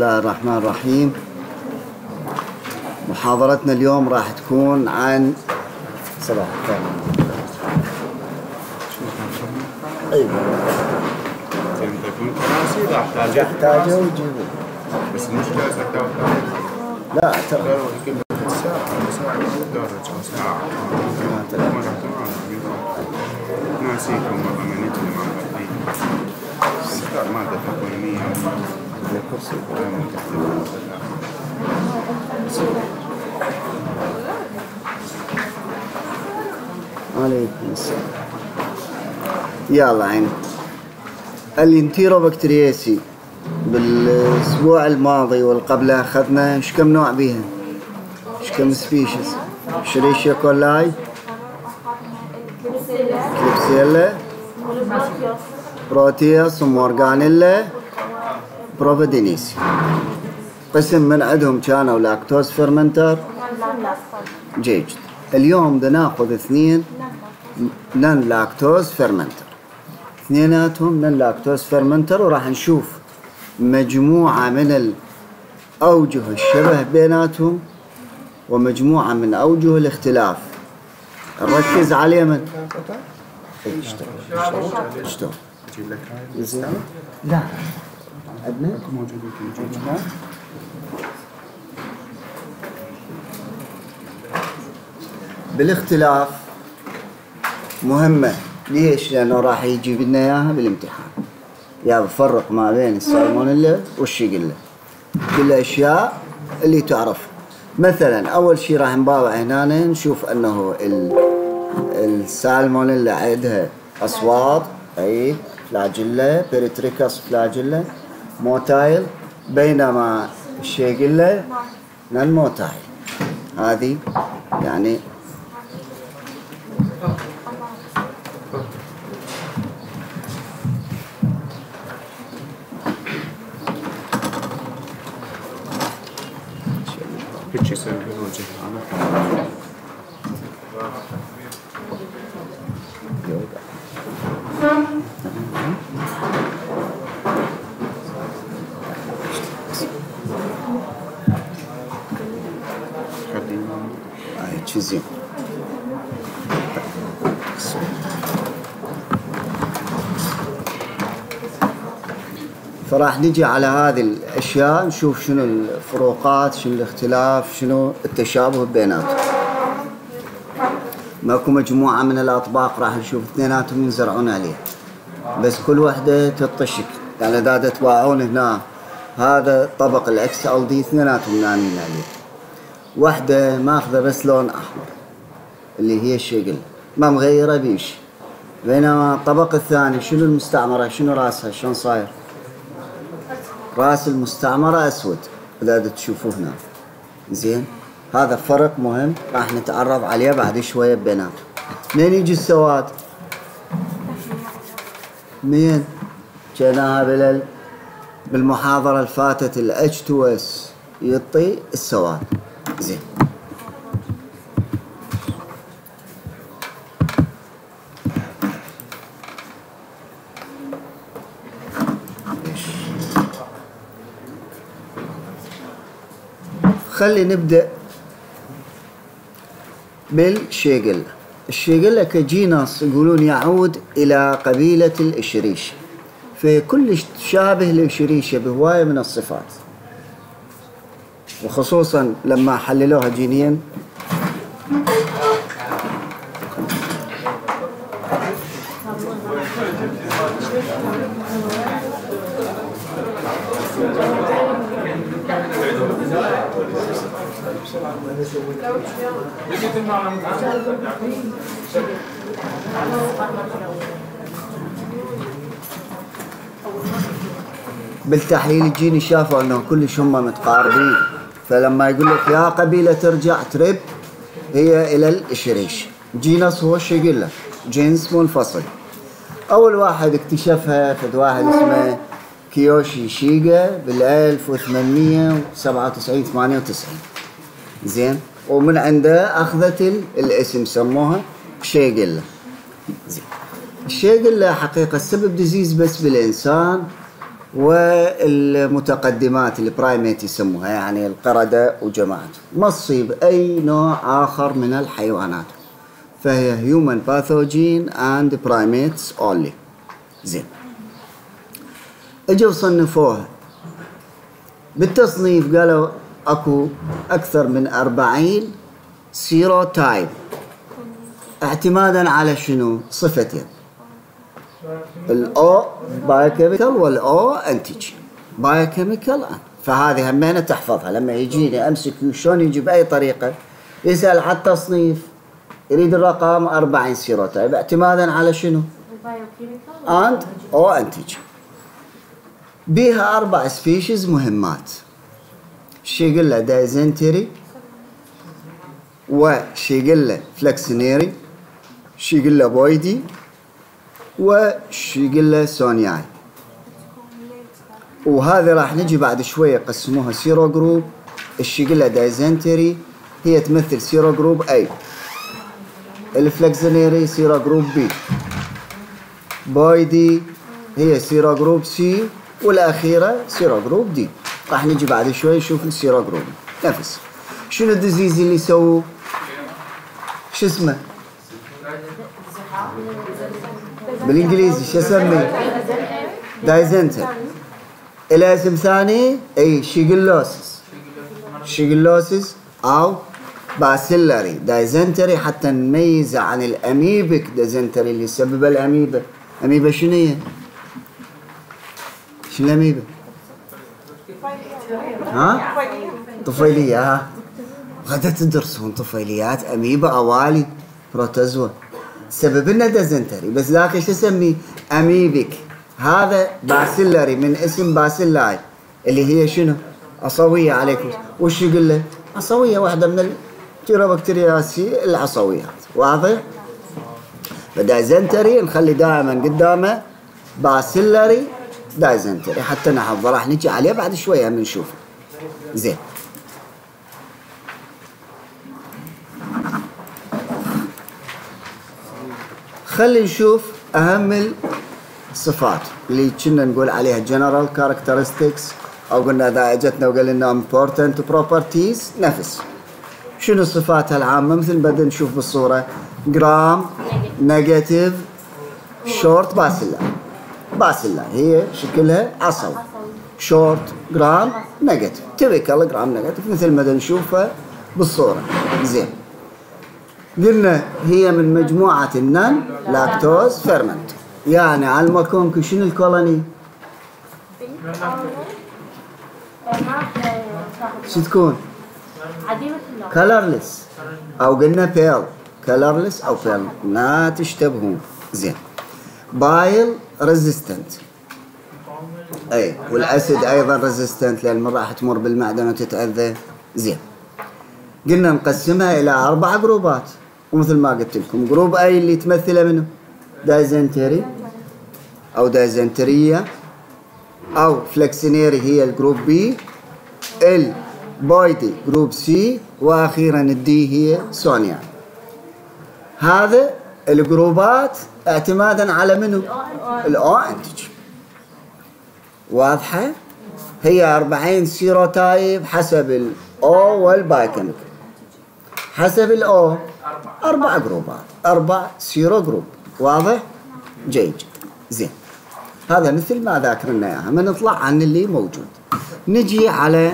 الله الرحمن الرحيم. محاضرتنا اليوم راح تكون عن صباح الخير. ايوه احتاجه وجيبه بس المشكلة لا ترى ناسيكم والله ما نجي مع بعض مادة تكوينية الكرسي عليكم السلام. يلا عين الانتيروبكترياسي بالاسبوع الماضي والقبله اخذنا ايش كم نوع بيها؟ ايش كم سبيشيز؟ شريشيا كولاي، كليبسيلا، بروتيوس، ومورغانيلا، بروفيدينيسي. قسم من عندهم كانوا لاكتوز فيرمنتر. جيد. اليوم بدنا ناخذ اثنين نون لاكتوز فيرمنتر، اثنيناتهم نون لاكتوز فيرمنتر، وراح نشوف مجموعة من الأوجه الشبه بيناتهم ومجموعة من أوجه الاختلاف. نركز على اليمن. اشتغل. لا عندنا بالاختلاف مهمة. ليش؟ لأنه راح يجيب لنا إياها بالامتحان. يعني بفرق ما بين السالمونيلا والشيجيلا، كل الأشياء اللي تعرفها. مثلا أول شيء راح نباوع هنا نشوف أنه السالمونيلا عندها أصوات، أي فلاجيلا، بيريتريكاس فلاجيلا، موتايل، بينما الشيجيلا نون موتايل. هذه يعني زين. فراح نجي على هذه الأشياء نشوف شنو الفروقات، شنو الاختلاف، شنو التشابه بيناتهم. ماكو مجموعة من الأطباق راح نشوف اثنيناتهم ينزرعون عليها، بس كل وحدة تعطي شكل. يعني إذا تتباعون هنا هذا طبق الإكس أل دي اثنيناتهم نايمين عليه، وحدة ماخذة بس لون أحمر اللي هي الشيجل ما مغيرة بيش، بينما الطبق الثاني شنو المستعمرة، شنو راسها، شلون صاير؟ راس المستعمرة أسود إذا تشوفوه هنا. زين، هذا فرق مهم راح نتعرض عليه بعد شوية بيناتهم. منين يجي السواد؟ منين؟ جيناها بالمحاضرة اللي فاتت ال H2S يعطي السواد. زين، خلي نبدأ بالشيجيلا. الشيجيلا كجينس يقولون يعود إلى قبيلة الإشريشة، في كل شابه للإشريشة بهواية من الصفات، وخصوصا لما حللوها جينيا بالتحليل الجيني شافوا انه كلش هم متقاربين، فلما يقول لك يا قبيلة ترجع ترب هي الى الاشريش. جينس هو الشيجيلا، جنس منفصل. اول واحد اكتشفها فد واحد اسمه كيوشي شيغا بال 1897 98. زين، ومن عنده اخذت الاسم سموها شيجيلا. زين، الشيجيلا حقيقة السبب ديزيز بس بالإنسان والمتقدمات البرايميت يسموها، يعني القردة وجماعته، ما تصيب أي نوع آخر من الحيوانات، فهي human pathogen and primates only. زين، اجوا صنفوها بالتصنيف، قالوا اكو اكثر من 40 سيروتايب، اعتمادا على شنو؟ صفتين، الاو بايوكيميكال والاو انتيجين بايوكيميكال. فهذه همينة تحفظها لما يجيني امسك شلون يجي باي طريقه يسال على التصنيف، يريد الرقم 40 سيروتايب اعتمادا على شنو؟ اند او انتيجين. بيها 4 سبيشيز مهمات، شي يقول له دايزنتري، وشي يقول له فلكسنيري، شي يقول له بويدي، وشي يقول له سونياي. وهذه راح نجي بعد شويه يقسموها سيرو جروب. الشي يقول له دايزنتري هي تمثل سيرو جروب A، الفلكسنيري سيرو جروب B، بويدي هي سيرو جروب C، والأخيرة سيرو جروب دي. راح نجي بعد شوي نشوف السيرو جروب نفس. شنو الديزيز اللي يسووه؟ شو اسمه؟ بالإنجليزي شو اسميه؟ دايزنتر. إلى اسم ثاني أي شيجلوسيس، شيجلوسيس أو باسيلاري دايزنتري، حتى نميزه عن الأميبك دايزنتري اللي يسبب الأميبا. أميبا شنو هي؟ شنو الأميبا؟ ها؟ طفيلية. ها؟ غدا تدرسون طفيليات أميبا أوالي بروتوزوا. سبب لنا دايزنتري، بس ذاك شو اسميه؟ أميبك. هذا باسيلاري من اسم باسيلاي اللي هي شنو؟ عصوية عليكم. وش يقول له؟ عصوية، واحدة من التيروبكتيرياسي العصويات. واضح؟ فدايزنتري نخلي دائما قدامه باسيلاري دايزنتري حتى نحفظه، راح نجي عليه بعد شويه من نشوفه. زين، خلي نشوف اهم الصفات اللي كنا نقول عليها جنرال كاركترستكس، او قلنا اذا اجتنا وقال لنا امبورتنت بروبرتيز نفس. شنو صفاتها العامه؟ مثل بدنا نشوف بالصوره، جرام نيجاتيف شورت باسيلا. باسيلا هي شكلها عصوي، شورت جرام نيجاتيف، تيبيكال جرام نيجاتيف مثل ما نشوفها بالصورة. زين، قلنا هي من مجموعة النان لاكتوز فيرمنت، يعني على المكون شنو الكولوني؟ شو تكون؟ كلرلس، أو قلنا بيل، كلرلس أو بيل، لا تشتبهون. زين، بايل ريزيستنت، اي والاسيد ايضا ريزيستنت لان راح تمر بالمعده وتتاذى. زين، قلنا نقسمها الى 4 جروبات، ومثل ما قلت لكم جروب اي اللي تمثله منه دايزنتري او دايزنتريه، او فلكسينيري هي الجروب بي، البويدي جروب سي، واخيرا الدي هي سونيا. هذا الجروبات اعتمادا على منو؟ الاو انتج. واضحه؟ هي 40 سيروتايب حسب الاو والبايوكيميكال. حسب الاو 4 جروبات، 4 سيرو جروب. واضح؟ جيد. زين، هذا مثل ما ذاكرنا اياها. ما نطلع عن اللي موجود، نجي على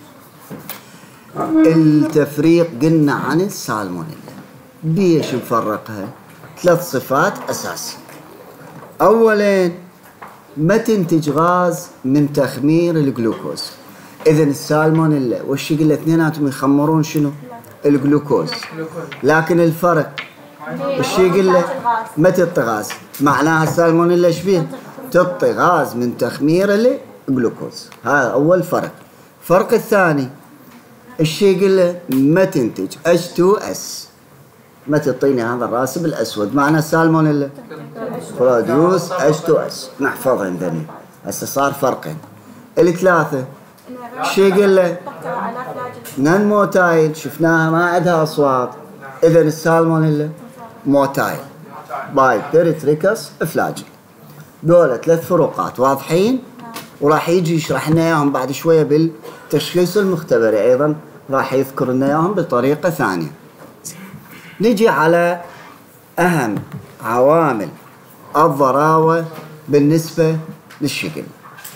التفريق. قلنا عن السالمونيلا، بيش نفرقها؟ 3 صفات أساسية. أولاً ما تنتج غاز من تخمير الجلوكوز. إذن السالمونيلا والشيجلا اثنيناتهم يخمرون شنو؟ الجلوكوز. لكن الفرق الشيجلا ما تعطي غاز، معناها السالمونيلا ايش فيه؟ تعطي غاز من تخمير الجلوكوز. هذا أول فرق. الفرق الثاني الشيجلا ما تنتج H2S، ما تعطيني هذا الراسب الأسود، معنى السالمونيلا بروديوس H2S. نحفظها عندنا. هسه صار فرقين. الثلاثة شيجلا نان موتايل، شفناها ما عندها أصوات. إذا السالمونيلا موتايل باي بيريتريكس فلاجل. دولة 3 فروقات واضحين. وراح يجي يشرح لنا اياهم بعد شويه بالتشخيص المختبري، ايضا راح يذكر لنا اياهم بطريقه ثانيه. نجي على اهم عوامل الضراوه بالنسبه للشكل.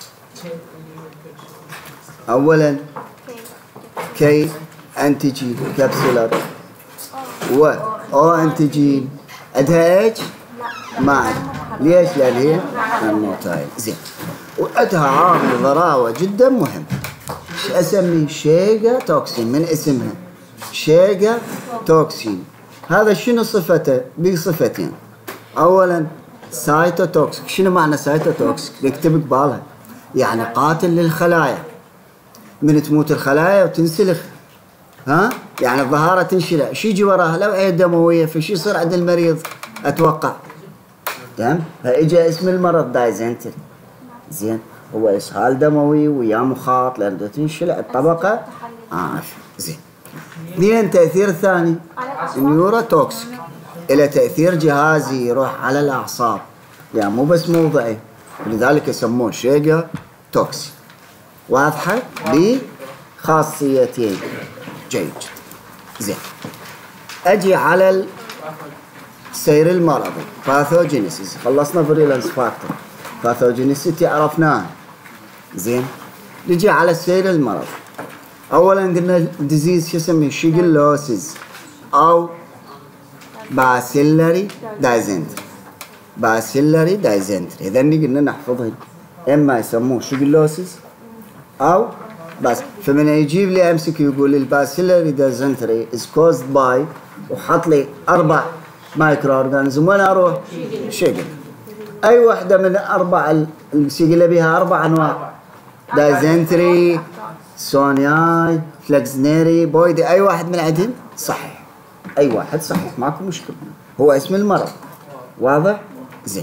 اولا كي انتيجين كابسولر و او انتيجين عندها اتش؟ ما عندها. ليش؟ لان هي الموتايل. زين. وعندها عامل ضراوه جدا مهم، ايش اسميه؟ شيجا توكسين، من اسمها شيجا توكسين. هذا شنو صفته؟ بصفتين. اولا سايتوتوكسيك. شنو معنى سايتوتوكسيك؟ بيكتب قبالها يعني قاتل للخلايا. من تموت الخلايا وتنسلخ، ها؟ يعني الظهاره تنشلها، شو يجي وراها؟ الاوعيه الدمويه، فشو يصير عند المريض؟ اتوقع تمام؟ فاجا اسم المرض دايزنتري. زين، هو اسهال دموي ويا مخاط لان تنشلع الطبقه. زين. اثنين، تاثير ثاني نيوروتوكسيك، الى تاثير جهازي يروح على الاعصاب، يعني مو بس موضعي، ولذلك يسموه شيجا توكسيك. واضحه؟ بخاصيتين. جيد. زين. اجي على السير المرضي، باثوجينيسيس. خلصنا فيريلانس فاكتور، باثوجينيسيتي عرفناها. زين. نجي على السير المرضي. اولا قلنا الديزيز شو اسمه؟ شيجلوسيس او باسيلري دايزنتري. باسيلري دايزنتري، اذا قلنا نحفظهن، اما يسموه شيجلوسيس او بس. فمن يجيب لي امسك يقول لي الباسيلري دايزنتري از كوزد باي، وحط لي 4 مايكرو اورجانيزم، وين اروح؟ شيجل. اي وحده من 4 الشيجل بها 4 انواع، دايزنتري، سونياي، فلكسنيري، بويدي، اي واحد من عندهم صحيح، اي واحد صحيح، ماكو مشكله، هو اسم المرض. واضح؟ زين.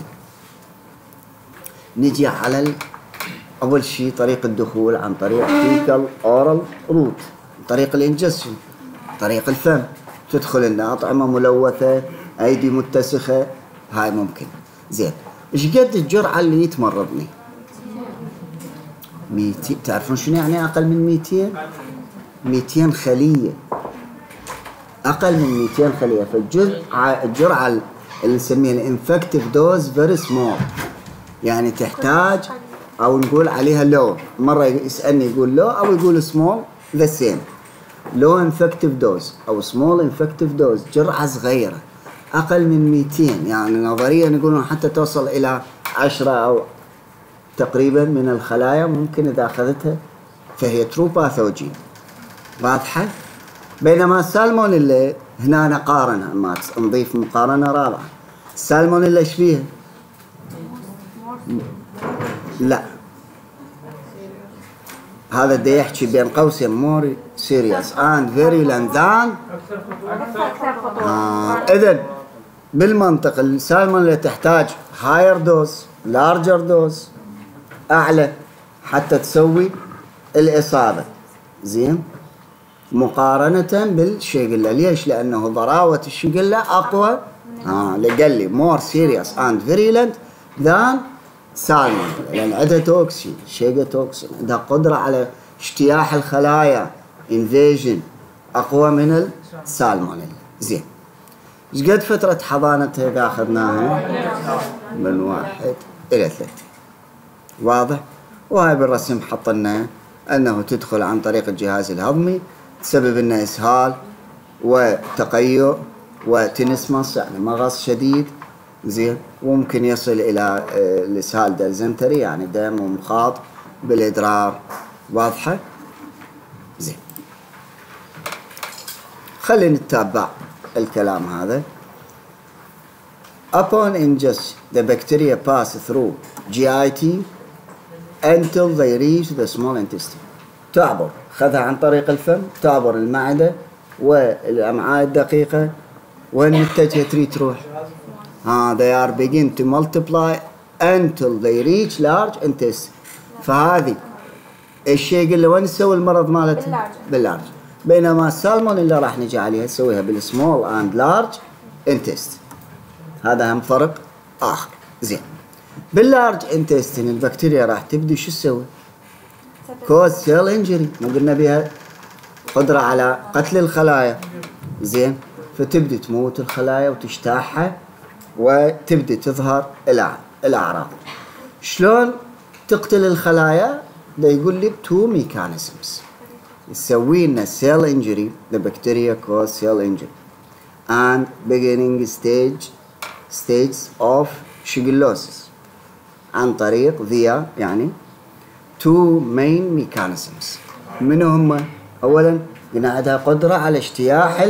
نجي على اول شيء طريق الدخول عن طريق فيكال اورال روت، طريق الانجستشن، طريق الفم، تدخل لنا اطعمه ملوثه، ايدي متسخه، هاي ممكن. زين. ايش قد الجرعه اللي تمرضني؟ 200. تعرفون شنو يعني اقل من 200؟ 200 خليه، اقل من 200 خليه. فالجرعه اللي نسميها الانفكتيف دوز فيري سمول، يعني تحتاج او نقول عليها لو. مره يسالني يقول لو او يقول سمول، ذا سيم. لو انفكتيف دوز او سمول انفكتيف دوز، جرعه صغيره اقل من 200، يعني نظريا يقولون حتى توصل الى 10 او تقريبا من الخلايا ممكن اذا اخذتها، فهي ترو باثوجين. واضحه؟ بينما السالمونيلا هنا نقارنها، ما نضيف مقارنه رابعه. السالمونيلا ايش فيها؟ لا، هذا دا يحكي بين قوسين مور سيريس اند فيريولنت ذان. اذا بالمنطق السالمونيلا تحتاج هاير دوز، لارجر دوز، اعلى حتى تسوي الاصابه. زين، مقارنه بالشيجلا. ليش؟ لانه ضراوه الشيجلا اقوى، قال لي مور سيريس اند فيريولنت ذان سالمون، لان عندها توكسين. شيجا توكسين عندها قدره على اجتياح الخلايا، انفيجن، اقوى من السالمونيلا. زين. ايش قد فتره حضانتها اذا اخذناها؟ من 1 إلى 3. واضح؟ وهاي بالرسم حط لنا انه تدخل عن طريق الجهاز الهضمي، تسبب لنا اسهال وتقيؤ وتنسمس، يعني مغص شديد. زين. وممكن يصل الى الاسهال دايزنتري، يعني دم ومخاط بالادرار. واضحه؟ زين. خلينا نتابع الكلام هذا. Upon ingestion, the bacteria pass through GIT until they reach the small intestine. تعبر، خذها عن طريق الفم، تعبر المعدة والأمعاء الدقيقة. وين متجهة تريد تروح؟ they are begin to multiply until they reach large intestine. فهذه الشيء اللي وين يسوي المرض مالته؟ باللارج. بينما السالمون اللي راح نجي عليها نسويها بالسمول اند لارج انتست. هذا هم فرق اخر. زين. باللارج انتستين البكتيريا راح تبدي شو تسوي؟ كوز سيل انجري، ما قلنا بها قدرة على قتل الخلايا، زين؟ فتبدي تموت الخلايا وتجتاحها وتبدي تظهر الأعراض. شلون تقتل الخلايا؟ ده يقول لي بتو ميكانيزمز. تسوي لنا سيل انجري، the bacteria cause cell injury and beginning stages of shigellosis عن طريق via يعني two main mechanisms. من هم؟ أولا قلنا عندها قدرة على اجتياح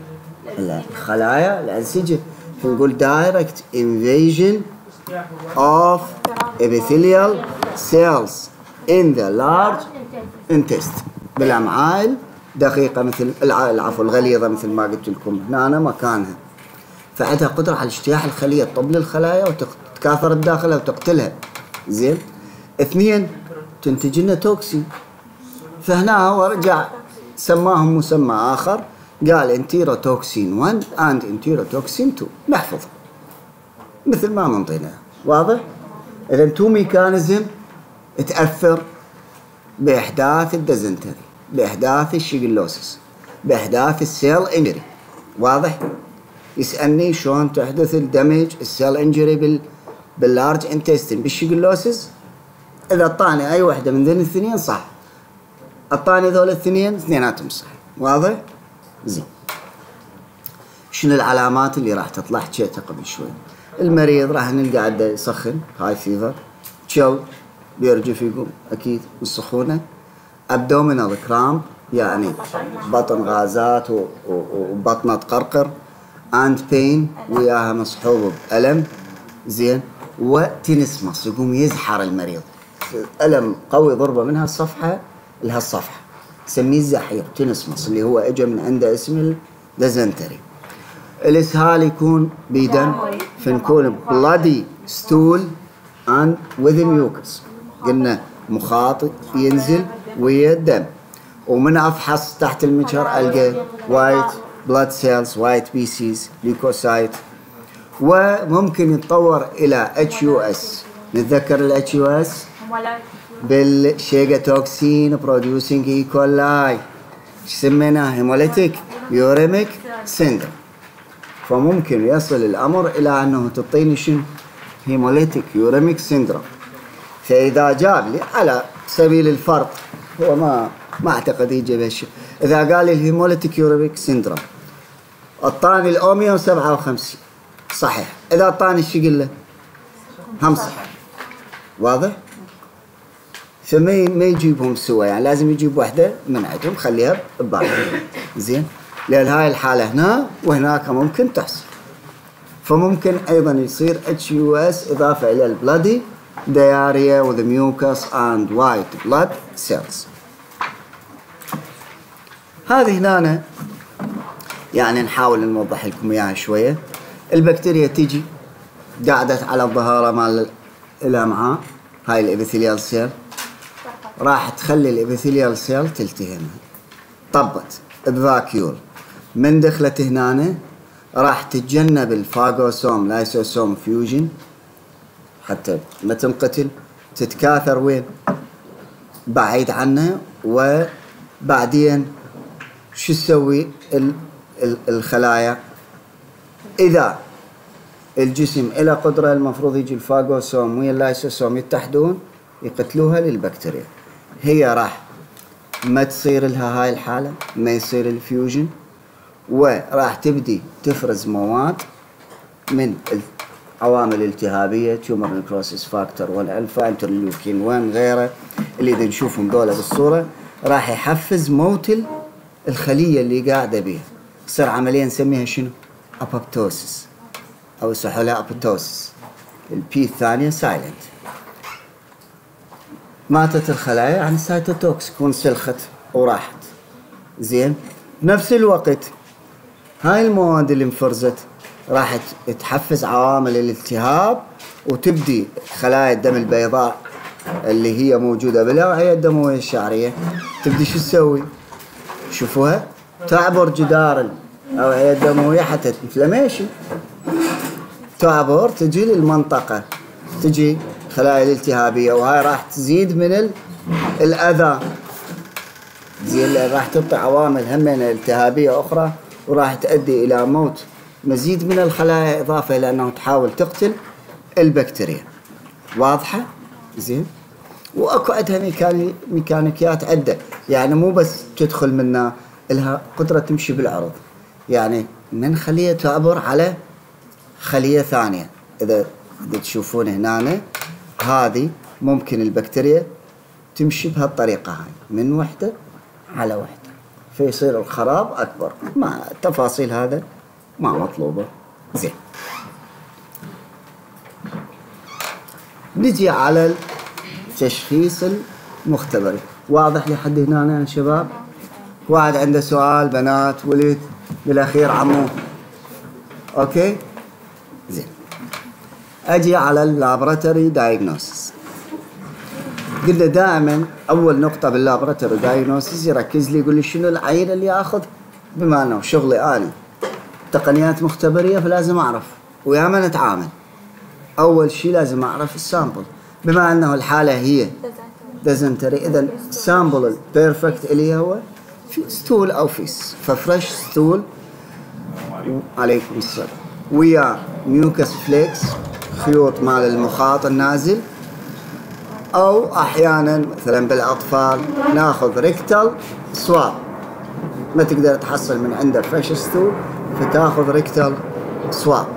الخلايا الأنسجة، فنقول direct invasion of epithelial cells in the large intestine بالأمعاء الدقيقة مثل العفو الغليظة مثل ما قلت لكم هنا مكانها. فعندها قدرة على اجتياح الخلية، تطب الخلايا وتكاثر داخلها وتقتلها. زين. اثنين تنتج لنا توكسين. فهنا هو رجع سماهم مسمى آخر، قال انتيروتوكسين 1 and انتيروتوكسين 2. نحفظ مثل ما منطينا. واضح؟ إذا تو ميكانيزم تأثر بإحداث الديزنتري، بإحداث الشيجلوسيس، بإحداث السيل انجري. واضح؟ يسألني شلون تحدث الدمج السيل انجري باللارج انتستين بالشيجلوسيس. إذا أعطاني أي واحدة من ذين الاثنين صح، أعطاني ذول الاثنين اثنيناتهم صح. واضح؟ زين. شنو العلامات اللي راح تطلع؟ حكيتها قبل شوي. المريض راح نلقى عنده يسخن، هاي فيفر، تشل، بيرجف يقوم أكيد من السخونة، abdominal cramp يعني بطن غازات وبطنه تقرقر، and pain وياها مصحوب بألم. زين. وتنسمص يقوم يزحر المريض، ألم قوي ضربة من هالصفحة لهالصفحة، نسميه الزحير تنسمص، اللي هو اجى من عنده اسم الديزنتري. الإسهال يكون بدم، فنكون bloody stool and with mucus، قلنا مخاط ينزل ويا الدم. ومن أفحص تحت المجهر ألقى white blood cells، white PCs، leukocyte. وممكن يتطور إلى HUS. نتذكر ال HUS بالشيجا توكسين producing E. coli، سميناه هيموليتيك يوريميك سيندروم. فممكن يصل الأمر إلى أنه تعطيني شنو؟ هيموليتيك يوريميك سيندروم. فإذا جاب لي على سبيل الفرض، هو ما أعتقد يجي بهالشيء، إذا قال لي الهيموليتيك يوريميك سيندروم أعطاني الأو 157 صحيح، إذا أعطاني الشيجلة هم صحيح. واضح؟ فما يجيبهم سوا، يعني لازم يجيب واحدة من عندهم خليها ببالك. زين. لأن هاي الحالة هنا وهناك ممكن تحصل. فممكن أيضا يصير HUS إضافة إلى البلادي diarrhea with mucus and white blood cells. هذه هنا يعني نحاول نوضح لكم إياها شوية. البكتيريا تيجي قعدت على الظهارة مال الأمعاء، هاي الإبيثيليال سيل، راح تخلي الإبيثيليال سيل تلتهم، طبت بفاكيول. من دخلت هنا راح تتجنب الفاغوسوم لايسوسوم فيوجن حتى ما تنقتل، تتكاثر وين؟ بعيد عنه. وبعدين شو تسوي الخلايا؟ إذا الجسم إلى قدرة المفروض يجي الفاغوسوم ويا اللايسوسوم يتحدون يقتلوها للبكتيريا. هي راح ما تصير لها هاي الحالة، ما يصير الفيوجن، وراح تبدي تفرز مواد من العوامل الالتهابية، تيومر نيكروسيس فاكتور والألفا انترليوكين وغيره اللي إذا نشوفهم دولة بالصورة، راح يحفز موت الخلية اللي قاعدة بيها. تصير عملية نسميها شنو؟ أبوبتوسيس، أو يصحوا لها أبوبتوسيس. البي الثانية سايلنت. ماتت الخلايا يعني سايتوتوكس، تكون سلخت وراحت. زين. بنفس الوقت هاي المواد اللي انفرزت راح تحفز عوامل الالتهاب، وتبدي خلايا الدم البيضاء اللي هي موجودة بالأوعية الدموية الشعرية تبدي شو تسوي؟ شوفوها تعبر جدار الأوعية الدموية حتى انفلاميشن، تعبر تجي للمنطقة تجي خلايا الالتهابية، وهاي راح تزيد من الأذى، زين، راح تعطي عوامل همين التهابية أخرى، وراح تؤدي إلى موت مزيد من الخلايا، إضافة إلى أنه تحاول تقتل البكتيريا. واضحة؟ زين. وأكو عندها ميكانيكيات عدة، يعني مو بس تدخل منا، لها قدرة تمشي بالعرض، يعني من خلية تعبر على خلية ثانية. إذا تشوفون هنا هذه ممكن البكتيريا تمشي بهالطريقة هاي من وحدة على وحدة، فيصير الخراب أكبر. مع التفاصيل هذا ما مطلوبة. زين، نجي على التشخيص المختبري. واضح لحد هنا يا شباب؟ واحد عنده سؤال؟ بنات، ولد، بالأخير عمو. أوكي؟ زين، أجي على اللابراتوري دايجنوسيس. قلنا دائما أول نقطة باللابراتوري دايجنوسيس يركز لي، يقول لي شنو العينة اللي آخذ، بما أنه شغلي أنا تقنيات مختبرية فلازم أعرف وياما نتعامل. أول شيء لازم أعرف السامبل، بما أنه الحالة هي ديزنتري، إذا السامبل البيرفكت اللي هو في ستول أو فيس، ففرش ستول عليكم السلام، ويا ميوكس فليكس، خيوط مال المخاط النازل، أو أحيانا مثلا بالأطفال ناخذ ريكتال سواب، ما تقدر تحصل من عنده فريش ستول فتاخذ ريكتال سواب.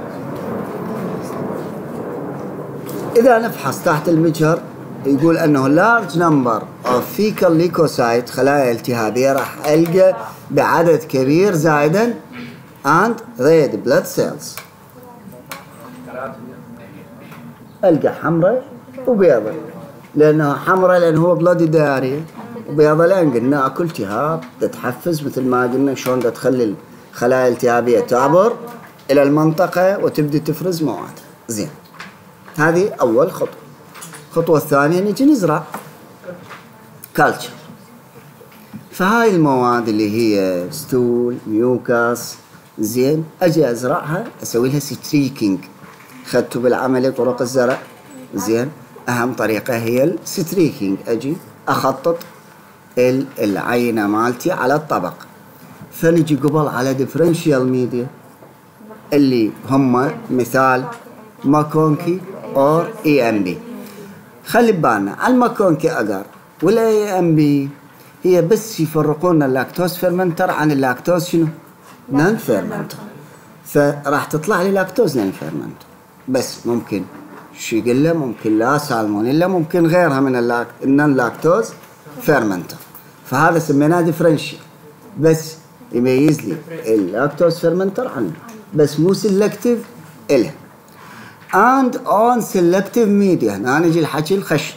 إذا نفحص تحت المجهر يقول أنه large number of fecal leukocyte، خلايا التهابية، راح ألقى بعدد كبير زائدا and red blood cells، ألقى حمراء وبيضاء، لأنها حمراء لأنه هو بلادي دارية، وبيضاء لأن قلنا أكل التهاب تتحفز، مثل ما قلنا شلون تخلي الخلايا الالتهابية تعبر إلى المنطقة وتبدأ تفرز مواد. زين، هذه أول خطوة. الخطوة الثانية نجي نزرع كالتشر، فهاي المواد اللي هي ستول، ميوكاس، زين، أجي أزرعها، أسوي لها ستريكينج. خدتوا بالعملية طرق الزرع، زين، أهم طريقة هي الستريكينج. أجي أخطط العينة مالتي على الطبق، فنجي قبل على ديفرنشيال ميديا اللي هم مثال ماكونكي أو EMB. خلي بالنا على الماكونكي أجر ولا EMB هي بس يفرقون اللاكتوز فيرمنتر عن اللاكتوز شنو؟ نان فيرمنتر، فراح تطلع لي لاكتوز نان فيرمنتر، بس ممكن شيجيلا، ممكن لا سالمونيلا، ممكن غيرها من النان لاكتوز فيرمنتر، فهذا سميناه ديفرنشيال، بس يميز لي اللاكتوز فيرمنتر عنه، بس مو سيلكتيف إله. and on selective media، هنا نجي الحكي الخش،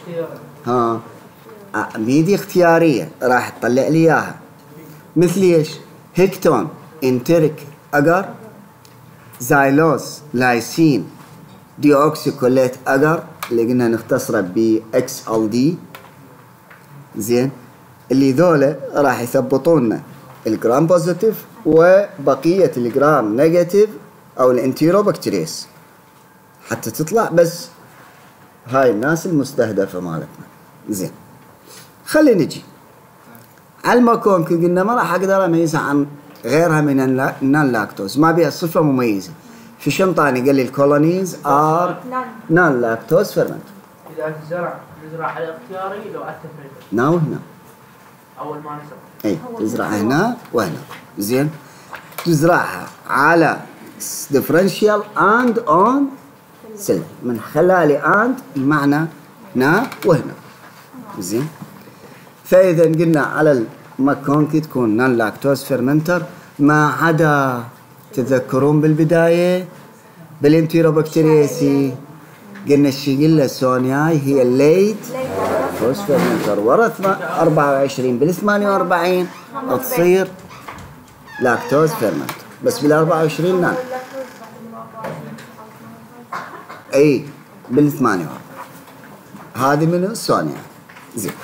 ميديا اختيارية راح تطلع لي إياها، مثل إيش؟ هيكتون، انتريك أجر، زايلوز، لايسين، دي أوكسيكوليت أجر اللي قلنا نختصره ب XLD. زين، اللي ذولا راح يثبطون لنا الجرام بوزيتيف وبقية الجرام نيجاتيف أو الانتيروبكتيريس، حتى تطلع بس هاي الناس المستهدفة مالتنا. زين، خلي نجي على الماكونكي. قلنا ما راح أقدر أميزها عن غيرها من النان لاكتوز، ما بيها صفة مميزة. في شنطاني قال لي الكولونيز ار نان لاكتوز فيرمنت. إذا نزرع على اختياري لو أتفرد هنا وهنا، أول ما نزرع اي تزرع هنا وهنا. زين، تزرعها على ديفرنشيال اند اون سيل، من خلال اند بمعنى هنا وهنا. زين، فاذا قلنا على الماكونكي تكون نان لاكتوز فيرمنتر، ما عدا تتذكرون بالبدايه بالانتيروبكتيريسي قلنا الشيجيلا سونياي هي الليت لاكتوز فيرمنتر، ورا 24 بال 48 تصير لاكتوز فيرمنتر، بس بال 24 نان، اي بال 48 هذه من السونيا. زين،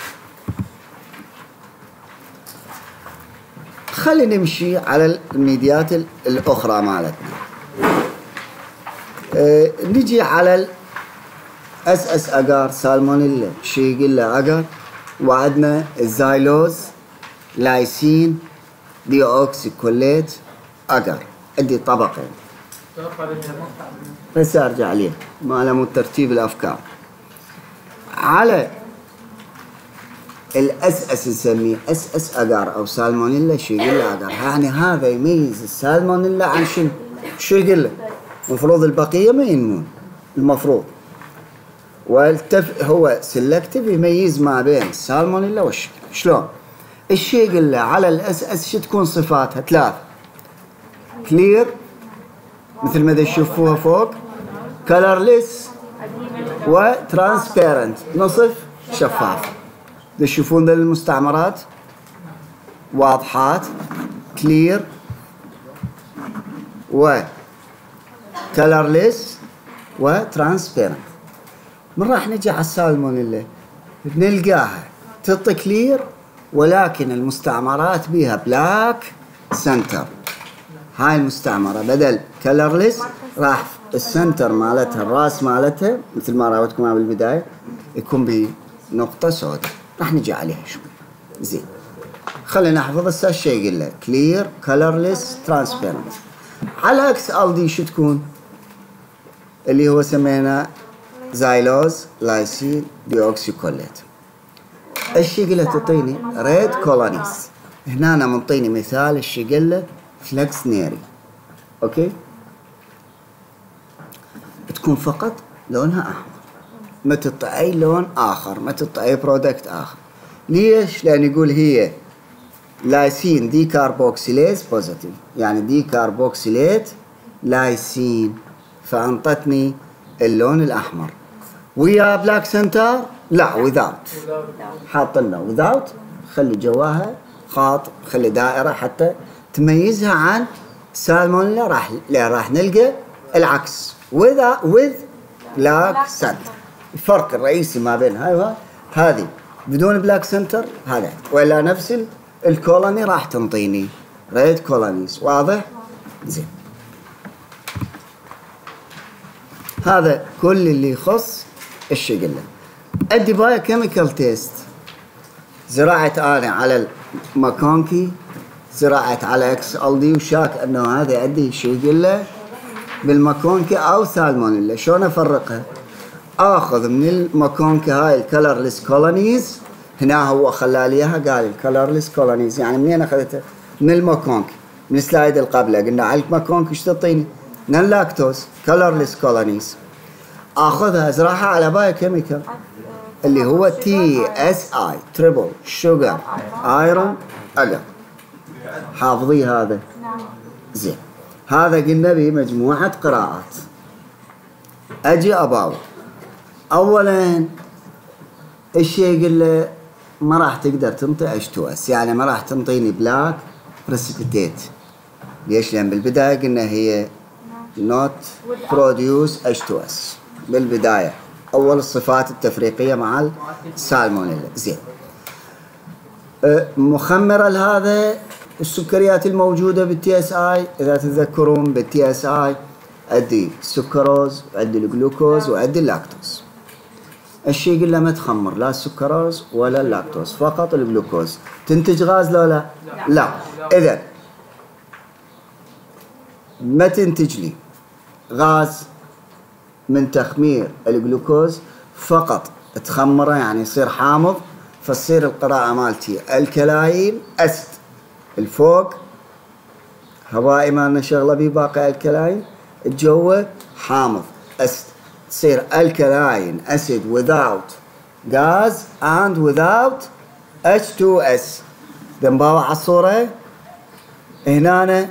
خلينا نمشي على الميديات الأخرى مالتنا. نجي على اس اجار سالمونيلا شيجيلا اجار، وعندنا الزايلوز لايسين ديوكسيكوليت اجار. عندي طبقين بس ارجع عليه ما له ترتيب الافكار. على الاس نسميه اس اجار او سالمونيلا شيجيلا اجار. يعني هذا يميز السالمونيلا عن شنو؟ شيجيلا. المفروض البقيه ما ينمون المفروض. هو سلكتيف يميز ما بين السالمونيلا والشيجيلا. شلون؟ الشيجيلا على الاس شو تكون صفاتها؟ ثلاث: كلير مثل ما تشوفوها فوق، كلرليس، وترانسبيرنت نصف شفاف. تشوفون ذا المستعمرات واضحات، كلير و كلرليس وترانسبيرنت. من راح نجي على السالمونيلا بنلقاها تعطي كلير ولكن المستعمرات بيها بلاك سنتر. هاي المستعمرة بدل كلرليس راح السنتر مالتها الراس مالتها مثل ما راوتكم بالبداية يكون بنقطة سوداء. راح نجي عليها شوي. زين خلينا نحفظ هسه الشيء قلنا كلير كلرليس ترانسبيرنت. على عكس الدي شو تكون؟ اللي هو سمينا زايلوز لايسين ديوكسيكوليت. الشيجلة تعطيني ريد كولونيز. هنا أنا منطيني مثال الشيجلة فلكس نيري. اوكي؟ تكون فقط لونها احمر، ما تعطي اي لون اخر، ما تعطي اي برودكت اخر. ليش؟ لان يقول هي لايسين دي كاربوكسيليز بوزيتيف، يعني دي كاربوكسيليت لايسين، فانطتني اللون الاحمر. ويا بلاك سنتر لا وذاوت، حاط لنا وذاوت، خلي جواها خاط، خلي دائره حتى تميزها عن سالمونيلا. راح نلقى العكس with بلاك سنتر. الفرق الرئيسي ما بين هاي وهاي هذه بدون بلاك سنتر، هذا ولا نفس الكولوني راح تنطيني ريد كولونيز. واضح؟ زين. هذا كل اللي يخص الشيجلة. ادي بايو كيميكال تيست. زرعت انا على الماكونكي، زرعت على اكس الدي، وشاك انه هذا عندي شيجلة بالماكونكي او سالمونيلا. شلون افرقها؟ اخذ من الماكونكي هاي الكلرليس كولونيز، هنا هو خلى لي اياها قال الكلرليس كولونيز. يعني منين اخذتها؟ من الماكونكي. من السلايد اللي قبله قلنا على الماكونكي ايش تعطيني؟ نون لاكتوز كلرليس كولونيز. اخذها ازرعها على بايو كيميكال اللي هو تي اس اي تريبل شوجر ايرون اجر. حافظي هذا؟ زين. هذا قلنا به مجموعة قراءات. اجي اباوع. اولا الشيء قل ما راح تقدر تنطي H2S، يعني ما راح تنطيني بلاك بريسبيتيت. ليش؟ لان بالبداية قلنا هي not produce H2S بالبداية، اول الصفات التفريقية مع السالمونيلا. زين. مخمرة لهذا السكريات الموجودة بالتي اس اي، اذا تتذكرون بالتي اس اي عندي السكروز وعندي الجلوكوز وعندي اللاكتوز. الشيء قلنا ما تخمر لا السكروز ولا اللاكتوز، فقط الجلوكوز. تنتج غاز لو لا؟ لا. اذا ما تنتج لي غاز من تخمير الجلوكوز، فقط تخمره يعني يصير حامض، فتصير القراءة مالتي الكلاين اسيد. الفوق هوائي ما لنا شغله بيه، باقي الكلاين. الجوه حامض اسيد، تصير الكلاين اسيد without gas and without H2S. دنباوع على الصورة هنا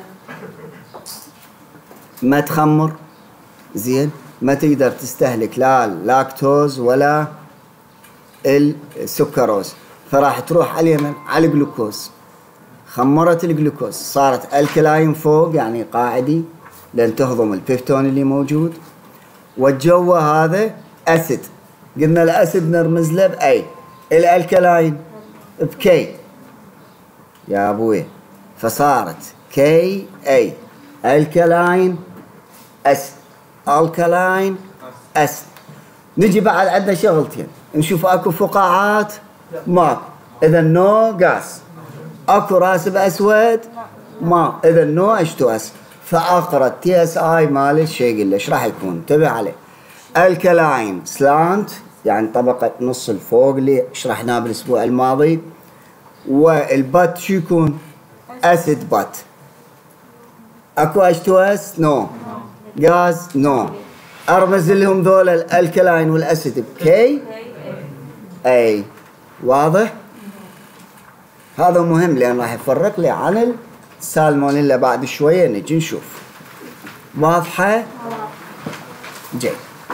ما تخمر. زين. ما تقدر تستهلك لا اللاكتوز ولا السكروز، فراح تروح على اليمن على الجلوكوز. خمرت الجلوكوز صارت الكلاين فوق يعني قاعدي لان تهضم البيفتون اللي موجود، والجو هذا اسيد. قلنا الاسيد نرمز له باي، الالكلاين بكي يا ابوي، فصارت كي اي الكلاين اسيد، الكلاين اسيد. نجي بعد عندنا شغلتين، نشوف اكو فقاعات ماكو، اذا نو غاز. اكو راسب اسود ما، اذا نو H2S. فاقرا TSI مال الشيء ايش راح يكون؟ انتبه عليه. الكلاين سلانت يعني طبقة نص الفوق اللي شرحناه بالاسبوع الماضي، والبت شو يكون؟ اسيد بت. اكو H2S نو، غاز نو. ارمز لهم ذول الكلاين والاسيد بكي اي. واضح؟ هذا مهم لان راح يفرق لي عن السالمونيلا بعد شويه نجي نشوف. واضحه؟ جيد.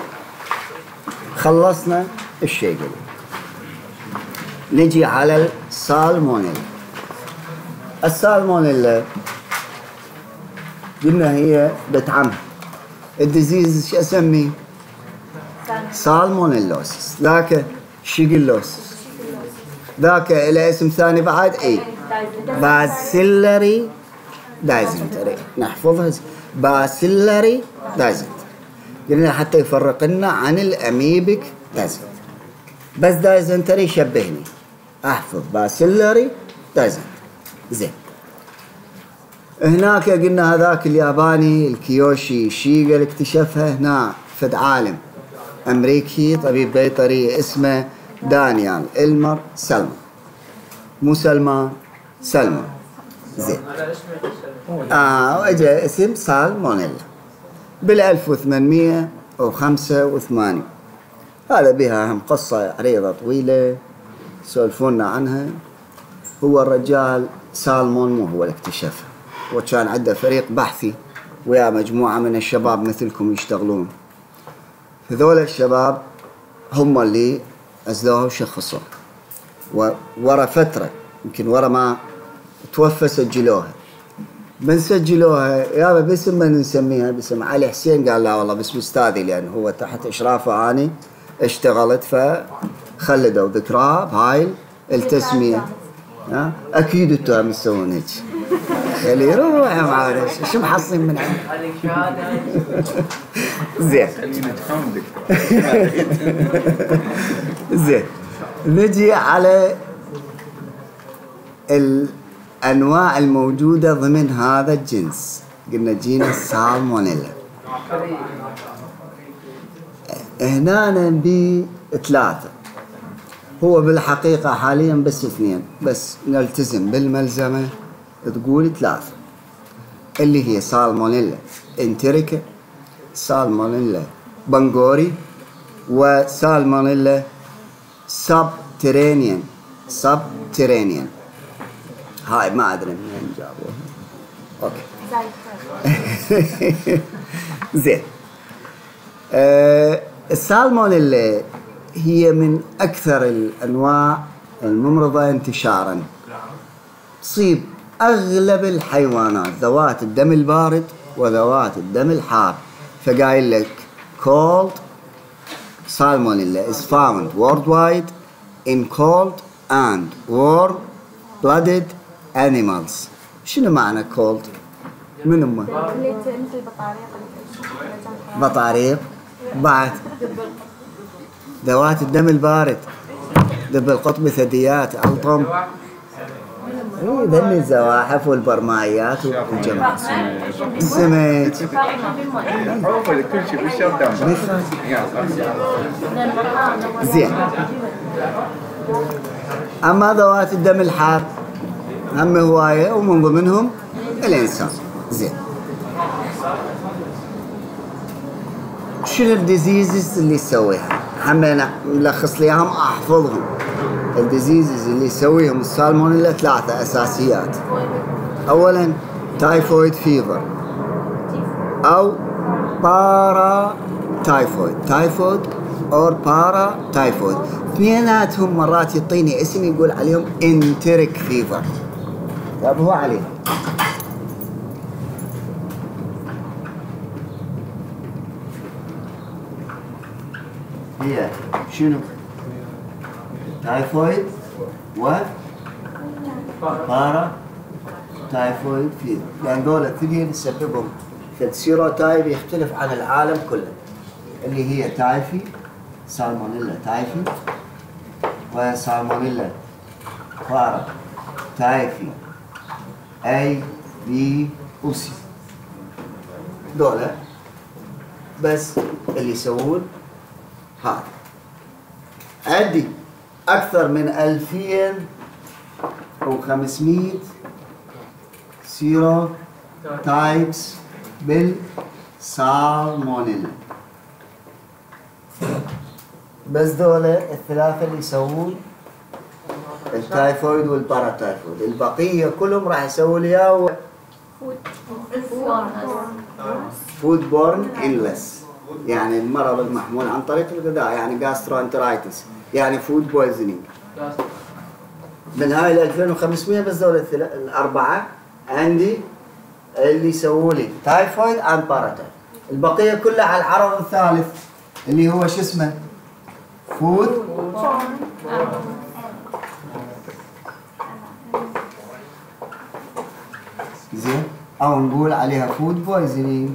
خلصنا الشيء قليل. نجي على السالمونيلا. السالمونيلا قلنا هي بتعمها. الديزيز شو اسميه؟ سالمونيلوسيس. ذاك شيجلوسيس. ذاك له اسم ثاني بعد اي باسيلري دايزنتري. نحفظها باسيلري دايزنتري. قلنا حتى يفرق لنا عن الاميبك دايزنتري. بس دايزنتري شبهني احفظ باسيلري دايزنتري. زين. هناك قلنا هذاك الياباني الكيوشي شيغل اكتشفها هنا فد عالم امريكي طبيب بيطري اسمه دانيال إلمر سلمان. مو سلمان، سلمان. زين. واجا اسم سالمونيلا بال 1885. هذا بها هم قصة عريضة طويلة يسولفونا عنها. هو الرجال سالمون مو هو اللي اكتشفها، وكان عنده فريق بحثي ويا مجموعة من الشباب مثلكم يشتغلون. هذول الشباب هم اللي أزلوها وشخصوها، وورا فترة يمكن ورا ما توفى سجلوها. من سجلوها يابا باسم من نسميها؟ باسم علي حسين. قال لا والله باسم أستاذي، لأن هو تحت إشرافه أنا اشتغلت، فخلدوا ذكراه بهاي التسمية. أكيد أنتوا عم تسوون هيك. خلي يروح يا معلش، شو محصين من عنده؟ زين. زين. نجي على الأنواع الموجودة ضمن هذا الجنس. قلنا جينس سالمونيلا. هنا بثلاثة. هو بالحقيقة حاليا بس اثنين، بس نلتزم بالملزمة تقول ثلاثة، اللي هي سالمونيلا انتريكا، سالمونيلا بنغوري، وسالمونيلا سبترينيان. هاي ما ادري من وين جابوها. اوكي. زين. السالمونيلا هي من اكثر الانواع الممرضة انتشارا. تصيب اغلب الحيوانات ذوات الدم البارد وذوات الدم الحار. فقايل لك cold salmonella is found worldwide in cold and warm blooded animals. شنو معنى cold؟ من هم؟ مثل البطاريق. بطاريق بعد ذوات الدم البارد، دب القطب ثدييات الطم. ذني الزواحف والبرمائيات والجمع السمك. كل شيء بالشرطة. زين. أما ذوات الدم الحار هم هواية ومن ضمنهم الإنسان. زين. شنو الديزيزز اللي يسويها؟ هم ملخص لي اياهم احفظهم. الديزيزز اللي يسويهم السالمونيلا ثلاثة اساسيات. اولا تايفويد فيفر او بارا تايفويد، تايفويد اور بارا تايفويد. اثنيناتهم مرات يعطيني اسم يقول عليهم انتريك فيفر. طيب هو عليه هي شنو؟ تايفويد و بارا تايفويد فيفر. لأن دول الاثنين يسببهم في السيروتايب يختلف عن العالم كله، اللي هي تايفي سالمونيلا تايفي وسالمونيلا بارا تايفي A B و C. دولة بس اللي يسوون هذا. عندي أكثر من 2500 سيرو تايبس بالسالمونيلا. بس دولة الثلاثة اللي يسوون التايفويد والباراتايفويد، البقية كلهم راح يسووا لي اياه فود بورن إلنس، يعني المرض المحمول عن طريق الغذاء، يعني جاسترونترايتس، يعني فود بويزنينج. من هاي ال 2500 بس دول الأربعة عندي اللي يسووا لي تايفويد عن باراتايفويد، البقية كلها على العرض الثالث اللي هو شو اسمه؟ فود زين، أو نقول عليها فود بويزنينج،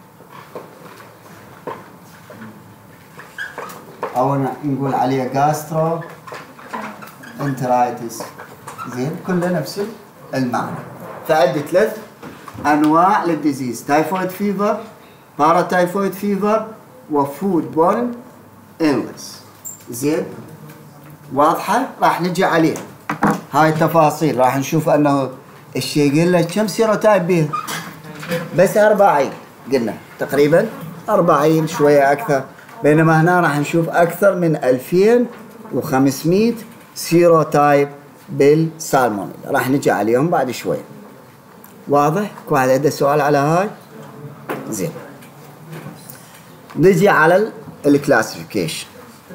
أو نقول عليها جاسترو انترايتس. زين، كله نفس المعنى. فعندي 3 أنواع للديزيز: تايفويد فيفر، باراتايفويد فيفر، وفود بورن إلنس. زين، واضحة؟ راح نجي عليها هاي التفاصيل، راح نشوف أنه الشيء قلنا كم سيروتايب بيه؟ بس 40 قلنا تقريبا 40 شوية أكثر، بينما هنا راح نشوف أكثر من 2500 سيروتايب بالسالمونيلا، راح نجي عليهم بعد شوية. واضح؟ كل واحد عنده سؤال على هاي؟ زين، نجي على الكلاسيفيكيشن.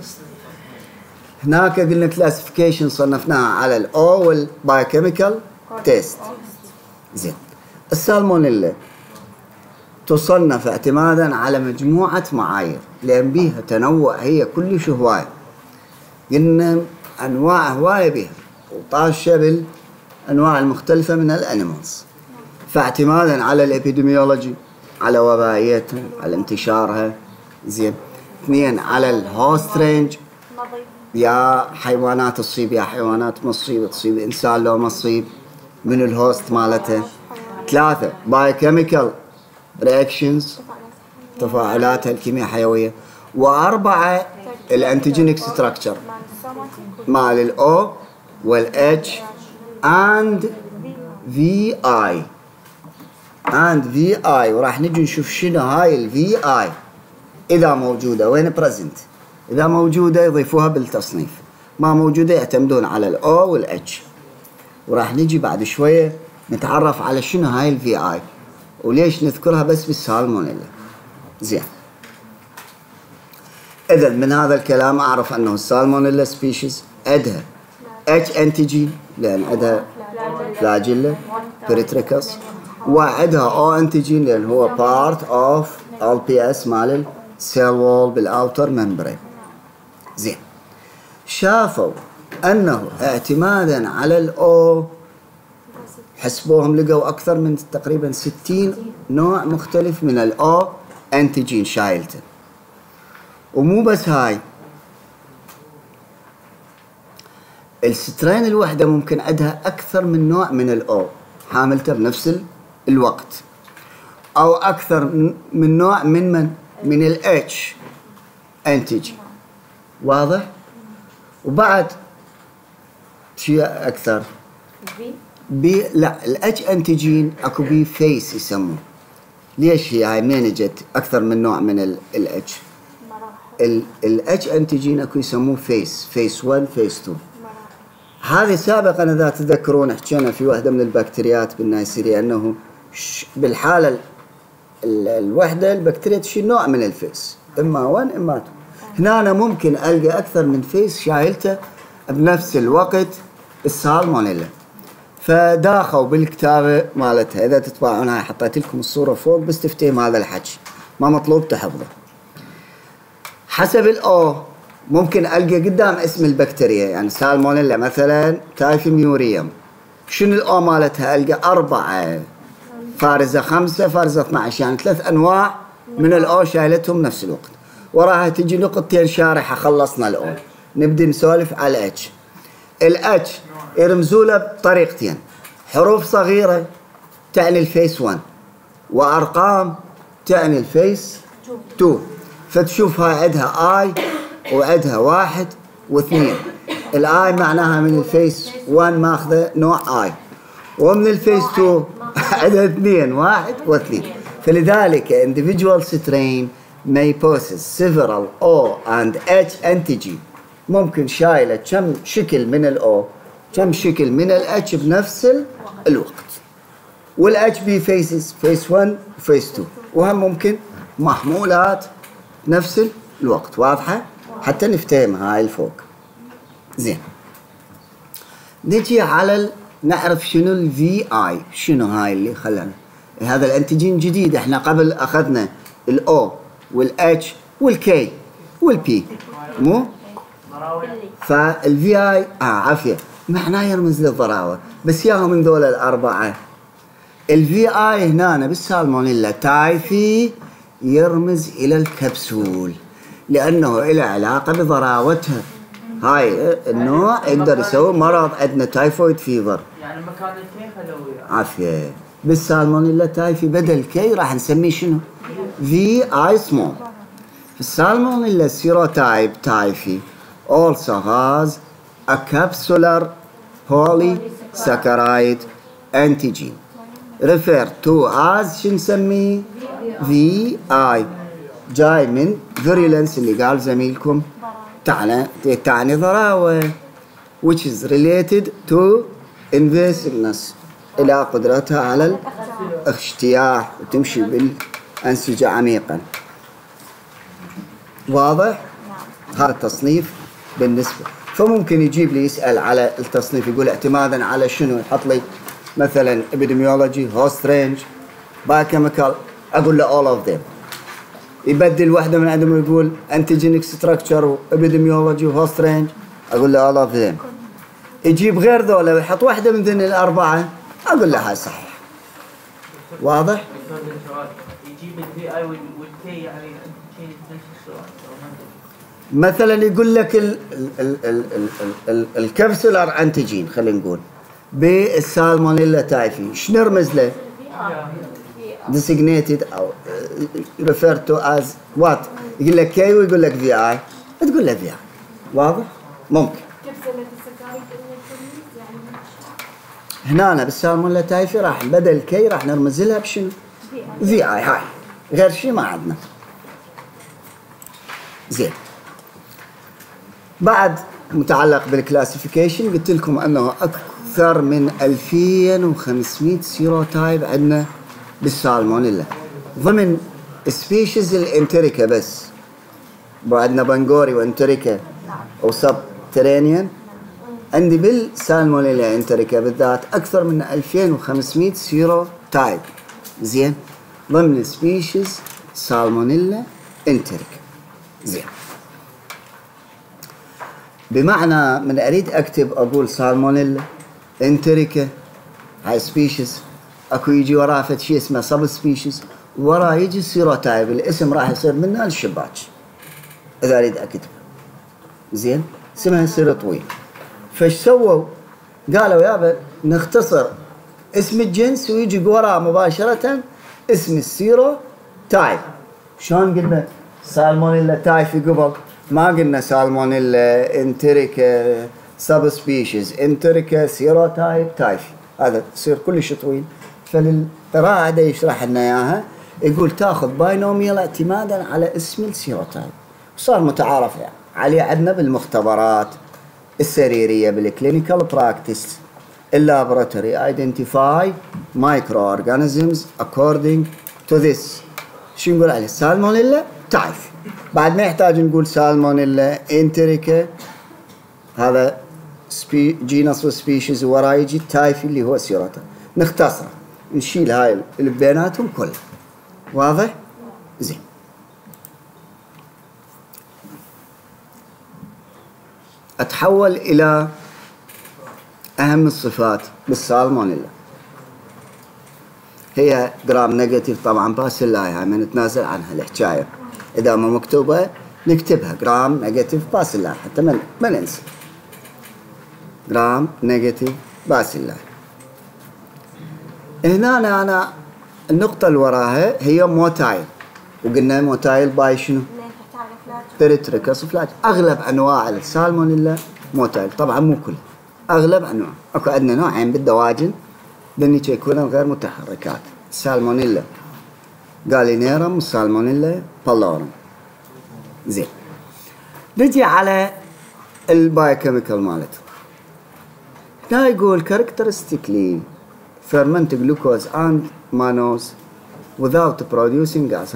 هناك قلنا كلاسيفيكيشن صنفناها على الأو والبايوكيميكال تيست. زين، السالمونيلا تصنف اعتمادا على مجموعة معايير لأن بيها تنوع، هي كلش هواية، قلنا أنواع هواية بيها وطاشة بالأنواع المختلفة من الأنيمالز. فاعتمادا على الإبيديميولوجي، على وبائيتها، على انتشارها. زين، 2 على الهوست رينج، يا حيوانات تصيب يا حيوانات ما تصيب إنسان لو ما تصيب، من الهوست مالته. 3 بايوكيميكال رياكشنز، تفاعلاتها الكيمياء حيوية. 4 الانتيجينيك ستراكشر مال الأو والاتش اند في اي وراح نجي نشوف شنو هاي الفي اي اذا موجودة، وين بريزنت. اذا موجودة يضيفوها بالتصنيف، ما موجودة يعتمدون على الأو والاتش. وراح نجي بعد شوية نتعرف على شنو هاي الفي اي وليش نذكرها بس بالسالمونيلا. زين، إذا من هذا الكلام أعرف أنه السالمونيلا سبيشيز عندها اتش انتيجين لأن عندها فلاجيلا بريتريكس، وعندها او انتيجين لأن هو بارت اوف LPS مال السيل وول بالأوتر ممبرين. زين، شافوا أنه اعتمادا على الأو حسبوهم لقوا أكثر من تقريبا 60 نوع مختلف من الأو أنتيجين شايلته. ومو بس هاي، السترين الوحدة ممكن عندها أكثر من نوع من الأو حاملته بنفس الوقت، أو أكثر من نوع من الاتش أنتيجين. واضح؟ وبعد شيء أكثر لا، الاتش انتيجين اكو بي فيس يسموه. ليش هي مانجت اكثر من نوع من الاتش؟ الاتش انتيجين اكو يسموه فيس 1 فيس 2. هذه سابقا اذا تذكرون حكينا في واحده من البكتيريات بالنيسيريا انه بالحاله الوحده البكتيريا تشيل نوع من الفيس، اما 1 اما 2. هنا أنا ممكن القى اكثر من فيس شايلته بنفس الوقت السالمونيلا. فداخوا بالكتابة مالتها، إذا تتبعونها حطيت لكم الصورة فوق بس تفتهم هذا الحكي، ما مطلوب تحفظه. حسب الأو ممكن ألقى قدام اسم البكتيريا، يعني سالمونيلا مثلا تايفيميوريوم، شنو الأو مالتها؟ ألقى 4 فارزة 5 فارزة 12، يعني 3 أنواع من الأو شايلتهم نفس الوقت. وراها تجي نقطتين شارحة خلصنا الأو. نبدي نسولف على الاتش. الاتش يرمزوا له بطريقتين، حروف صغيرة تعني الفيس 1 وأرقام تعني الفيس 2، فتشوف هاي عندها اي وعندها 1 و2. الاي معناها من الفيس 1 ماخذه نوع اي، ومن الفيس 2 عندها 2 1 و2. فلذلك individual strain may possess several O and H antigen. ممكن شايله كم شكل من الاو كم شكل من الاتش بنفس الوقت. والاتش بي فيسز فيس 1 وفيس 2، وهم ممكن محمولات نفس الوقت. واضحه؟ حتى نفتهم هاي الفوق. زين، نجي على نعرف شنو الفي اي. شنو هاي اللي خلانا هذا الانتيجين جديد؟ احنا قبل اخذنا الاو والاتش والكي والبي، مو؟ فالفي اي عافيه معناه يرمز للضراوه، بس ياهو من ذول الاربعه. الفي اي هنا بالسالمونيلا تايفي يرمز الى الكبسول لانه له علاقه بضراوتها. هاي النوع يقدر يسوي مرض، عندنا تايفويد فيفر يعني مكان الكي خلوه عافيه. بالسالمونيلا تايفي بدل كي راح نسميه شنو؟ في اي سمول. السالمونيلا سيروتايب تايفي also has a capsular polysaccharide antigen referred to as شو نسميه؟ VI، جاي من virulence اللي قال زميلكم تعني ضراوة، which is related to invasiveness، إلى قدرتها على الاجتياح وتمشي بالأنسجة عميقا. واضح؟ هذا التصنيف بالنسبة. فممكن يجيب لي يسأل على التصنيف، يقول اعتمادا على شنو، يحط لي مثلا epidemiology host range biochemical، أقول له all of them. يبدل واحدة من عندهم يقول antigenic structure و epidemiology و host range، أقول له all of them. يجيب غير ذولا ويحط واحدة من ذن الأربعة، أقول له هاي صحيح. واضح؟ يجيب الفي اي والكي يعني نفس السؤال. مثلا يقول لك الكبسولار انتيجين، خلينا نقول بالسالمونيلا تايفي شنو نرمز له؟ designated او referred to as what؟ يقول لك كي ويقول لك في اي، تقول له في اي. واضح؟ ممكن. هنا بالسالمونيلا تايفي راح بدل كي راح نرمز لها بشنو؟ في اي. هاي غير شيء ما عندنا. زين، بعد متعلق بالكلاسيفيكيشن قلت لكم انه اكثر من 2500 سيروتايب عندنا بالسالمونيلا ضمن سبيشيز الانتريكا بس. عندنا بنغوري وانتريكا وسب ترينيان. عندي بالسالمونيلا انتريكا بالذات اكثر من 2500 سيروتايب. زين، ضمن سبيشيز سالمونيلا انتريكا. زين، بمعنى من اريد اكتب اقول سالمونيلا انتريكا هاي سبيشيز، اكو يجي وراه فد شيء اسمه سب سبيشيز، وراه يجي سيروتايب، الاسم راح يصير منه للشباك اذا اريد اكتبه. زين، اسمها يصير طويل. فايش سووا؟ قالوا يابا نختصر اسم الجنس ويجي وراه مباشرة اسم السيروتايب. شلون قلنا سالمونيلا تايفي قبل؟ ما قلنا سالمونيلا انتريكا سب سبيشيز، انتريكا سيروتايب تايفي، هذا يصير كلش طويل. فللقراءة دا يشرح لنا اياها، يقول تاخذ باينوميال اعتمادا على اسم السيروتايب، وصار متعارف يعني عليه عندنا بالمختبرات السريرية بالكلينيكال براكتس. اللابوراتوري identify microorganisms according to this. شو نقول عليه؟ سالمونيلا تايفي. بعد ما يحتاج نقول سالمونيلا انتريكا، هذا جينس وسبيشيز، وراه يجي تايفي اللي هو سيروتا. نختصر نشيل هاي اللي بيناتهم كلها. واضح؟ زين، اتحول الى اهم الصفات بالسالمونيلا. هي جرام نيجاتيف طبعا باسيلاي، هاي ما نتنازل عنها الحكايه. إذا ما مكتوبة نكتبها جرام نيجاتيف باسيلاي حتى ما ننسى. جرام نيجاتيف باسيلاي. هنا أنا النقطة اللي وراها هي موتايل، وقلنا موتايل باي شنو؟ بيريتريكس فلاج. أغلب أنواع السالمونيلا موتايل، طبعا مو كل، أغلب أنواع. أكو عندنا نوعين بالدواجن لأني يكونوا غير متحركات، سالمونيلا غالينيرم والسالمونيلا بالورم. زين، نجي على البايوكيميكال مالته. هنا يقول characteristically ferment glucose and mannose without producing gas.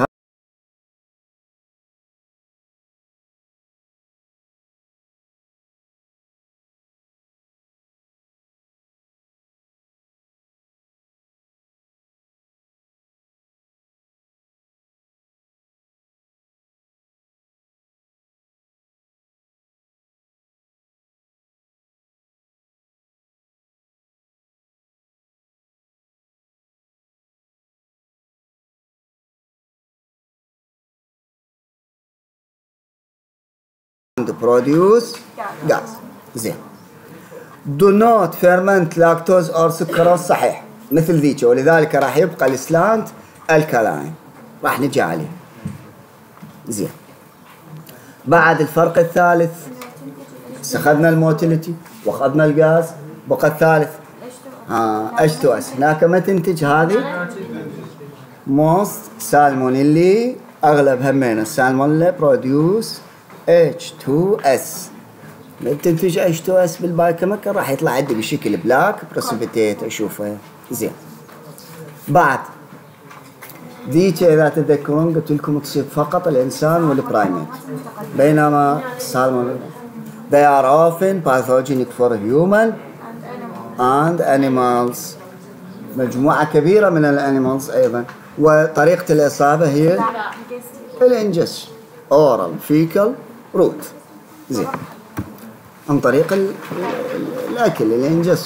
produce gas. زين. do not ferment lactose or سكروز، صحيح مثل ذيك، ولذلك راح يبقى السلانت الكلاين، راح نجي عليه. زين. بعد الفرق الثالث اخذنا الموتيليتي واخذنا الغاز، بقى الثالث H2S. هناك ما تنتج هذه most سالمونيلي، اغلب همين السالمونيلا produce H2S. ما تنتج H2S بالبايوكيميكال راح يطلع عندي بشكل بلاك بريسبيتيت اشوفه. زين. بعد ذيك اذا تتذكرون قلت لكم تصيب فقط الانسان والبرايميت، بينما السالمونيلا they are often pathogenic for human and animals. مجموعة كبيرة من الانيمالز ايضا. وطريقة الاصابة هي الانجس اورال فيكال روت. زين، عن طريق الاكل الانجس.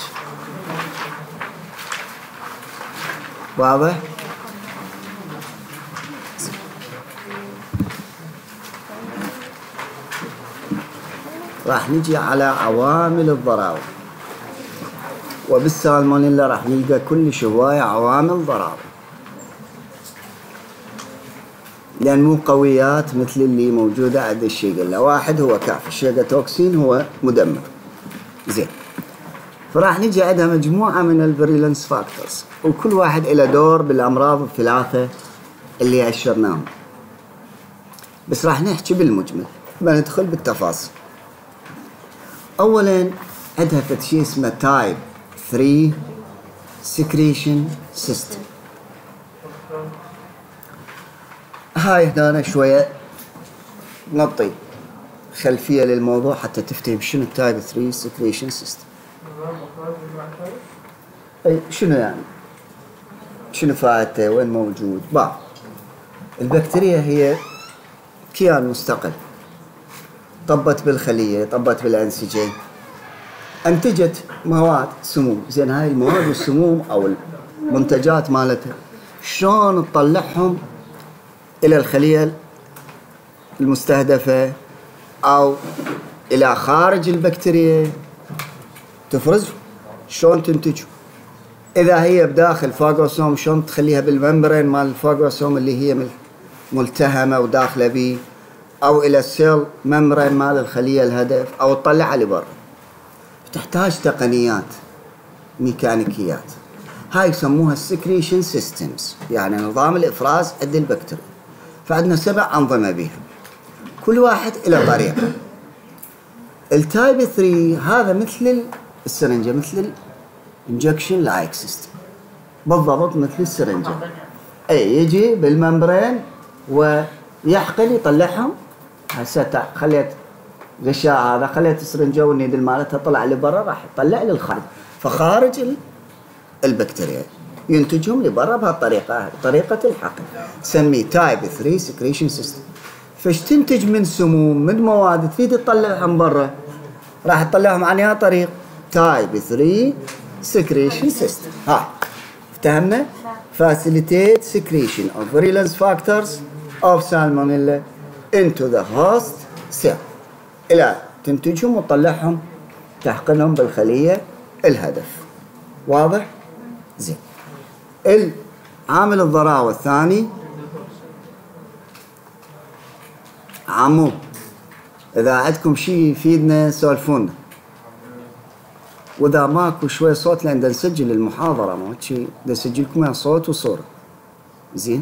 واضح؟ راح نجي على عوامل الضرر، وبالسالمونيلا راح نلقى كل شوية عوامل ضرر، لأن مو قويات مثل اللي موجودة عند الشيغلا. واحد هو كافي، الشيغا توكسين هو مدمر. زين، فراح نجي عندها مجموعة من الفيريلنس فاكتورز، وكل واحد له دور بالأمراض الثلاثة اللي أشرناهم. بس راح نحكي بالمجمل، ما ندخل بالتفاصيل. أولاً عندها شيء اسمه تايب 3 secretion system. هاي هنا شوية نعطي خلفية للموضوع حتى تفتهم شنو التايب 3 secretion system. أي شنو يعني؟ شنو فائدته؟ وين موجود؟ البكتيريا هي كيان مستقل، طبت بالخلية، طبت بالأنسجة، أنتجت مواد سموم. زين، هاي المواد والسموم أو المنتجات مالتها شلون تطلعهم إلى الخلية المستهدفة أو إلى خارج البكتيريا تفرزهم؟ شلون تنتجهم؟ إذا هي بداخل فاغوسوم شلون تخليها بالممبرين مال الفاغوسوم اللي هي ملتهمة وداخلة بيه، أو إلى السيل ممبرين مال الخلية الهدف، أو تطلعها لبرا. تحتاج تقنيات ميكانيكيات، هاي يسموها السكريشن سيستمز، يعني نظام الإفراز عند البكتيريا. فعندنا 7 أنظمة بيها، كل واحد إلى طريقة. التايب 3 هذا مثل السرنجة، مثل الانجكشن لايك سيستم بالضبط، مثل السرنجة. أي يجي بالممبرين ويحقن يطلعهم. هسه خليت غشاء هذا، خليت السرنجة والنيدل مالتها طلع لبرا، راح يطلع للخارج، فخارج البكتيريا ينتجهم لبرا بهالطريقة، طريقة الحقن. تسميه تايب 3 سكريشن سيستم. فايش تنتج من سموم، من مواد تريد تطلعهم برا، راح تطلعهم عن يا طريق تايب 3 سكريشن سيستم. ها افتهمنا؟ facilitate secretion of virulence factors of salmonella into the host cell إلى تنتجهم وتطلعهم تحقنهم بالخلية الهدف. واضح؟ زين. عامل الضراوة الثاني عمو، إذا عندكم شيء يفيدنا سولفونا، وإذا ماكو شوي صوت لأن نسجل المحاضرة، ما شيء نسجل لكم صوت وصورة. زين.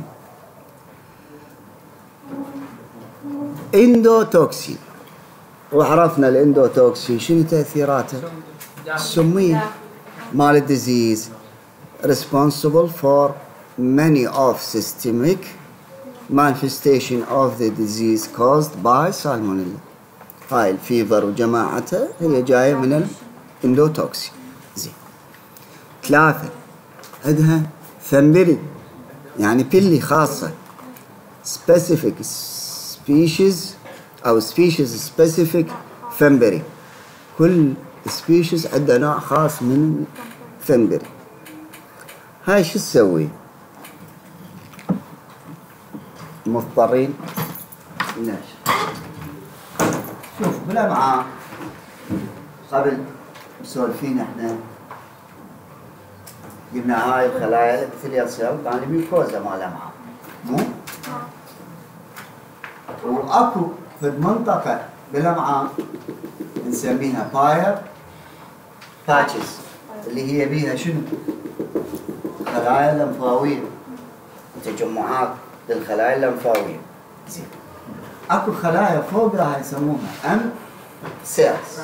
اندوتوكسين، وعرفنا الاندوتوكسين شنو تأثيراته؟ السمية مال الديزيز responsible for many of systemic manifestation of the disease caused by salmonella. هاي الفيفر وجماعتها هي جاية من الاندوتوكسين. زين. 3 عندها ثمبري، يعني بيلي خاصة specific species أو species specific ثمبري. كل species عنده نوع خاص من ثمبري. هاي شو تسوي؟ مضطرين نشر. شوف بالأمعاء قبل مسولفين احنا قلنا هاي الخلايا الابيثيليال سيل كان الميوكوزا مال الأمعاء، مو؟ واكو في المنطقة بالأمعاء نسميها باير باتشز، اللي هي بيها شنو؟ خلايا اللمفاوية، تجمعات للخلايا اللمفاوية. زين. اكو خلايا فوق راح يسموها ام سيلز،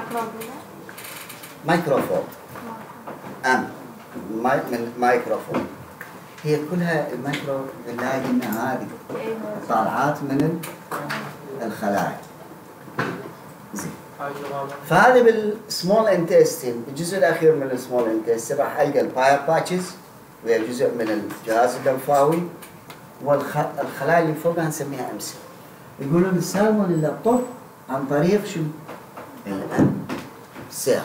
مايكروفون، ام من مايكروفون. هي كلها المايكرو اللي قلنا هذه طالعات من الخلايا. زين. فهذه بالسمول انتستين، الجزء الاخير من السمول انتستين راح القى الباير باتشز وهي جزء من الجهاز اللمفاوي، والخلايا اللي فوقها نسميها امسل. يقولون السالمون اللي طف عن طريق شو؟ الام سيل.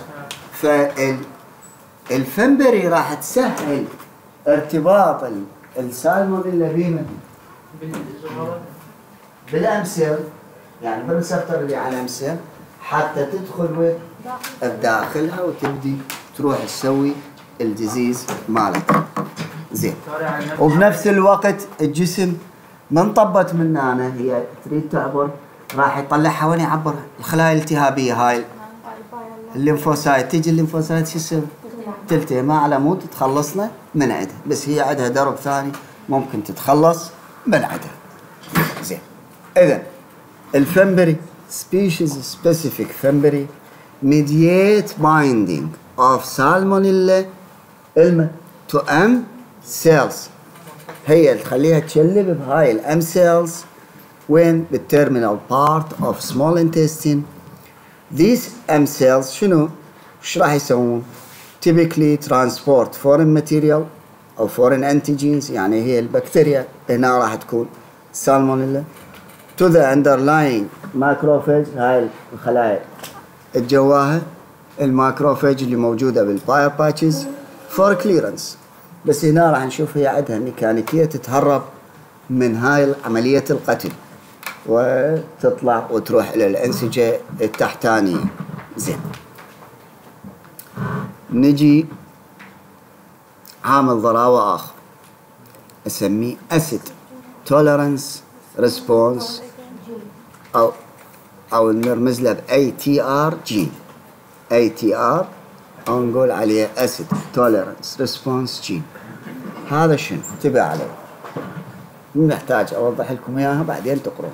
فالفمبري راح تسهل ارتباط السالمون اللي بينا بالامسل، يعني بالريسبتور اللي على الامسل، حتى تدخل بداخلها وتبدي تروح تسوي الديزيز مالتها. زين. وبنفس الوقت الجسم ما انطبت من هنا، هي تريد تعبر، راح يطلعها وين يعبر؟ الخلايا الالتهابيه هاي الليمفوسايت. تيجي الليمفوسايت شو تسوي؟ تلتئم على مود تخلصنا من عندها، بس هي عندها درب ثاني ممكن تتخلص من عندها. زين. اذا الفمبري species specific فمبري mediate binding of salmonella to M cells، هي تخليها تشلب بهاي الام سيلز وين؟ بالتيرمينال بارت اوف سمول انتستين. these M cells شنو؟ ايش راح يسوون؟ typically transport foreign material او foreign antigens، يعني هي البكتيريا هنا راح تكون سالمونيلا to the underlying macrophage، هاي الخلايا الجواها الماكروفاج اللي موجوده بالباير باتشز for clearance. بس هنا راح نشوف هي عندها ميكانيكيه تتهرب من هاي عمليه القتل وتطلع وتروح الى الانسجه التحتانيه. زين. نجي عامل ضراوه اخر اسميه acid tolerance response او نرمز له ATR جين. ATR او نقول عليه acid tolerance response جين. هذا شنو؟ انتبه عليه، مو محتاج اوضح لكم اياها، بعدين تقرون.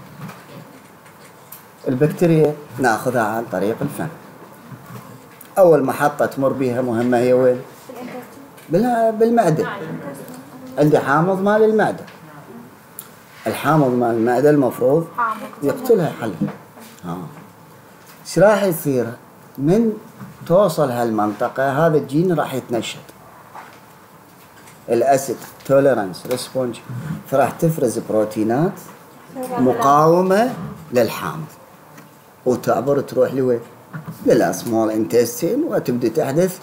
البكتيريا ناخذها عن طريق الفم. اول محطه تمر بيها مهمه هي وين؟ بالمعده. عندي حامض مال المعده. الحامض مال المعده المفروض يقتلها حلها. ايش راح يصير؟ من توصل هالمنطقه هذا الجين راح يتنشط، الاسيد توليرانس ريسبونس، فراح تفرز بروتينات مقاومه للحامض وتعبر تروح لوين؟ للسمول انتستين وتبدا تحدث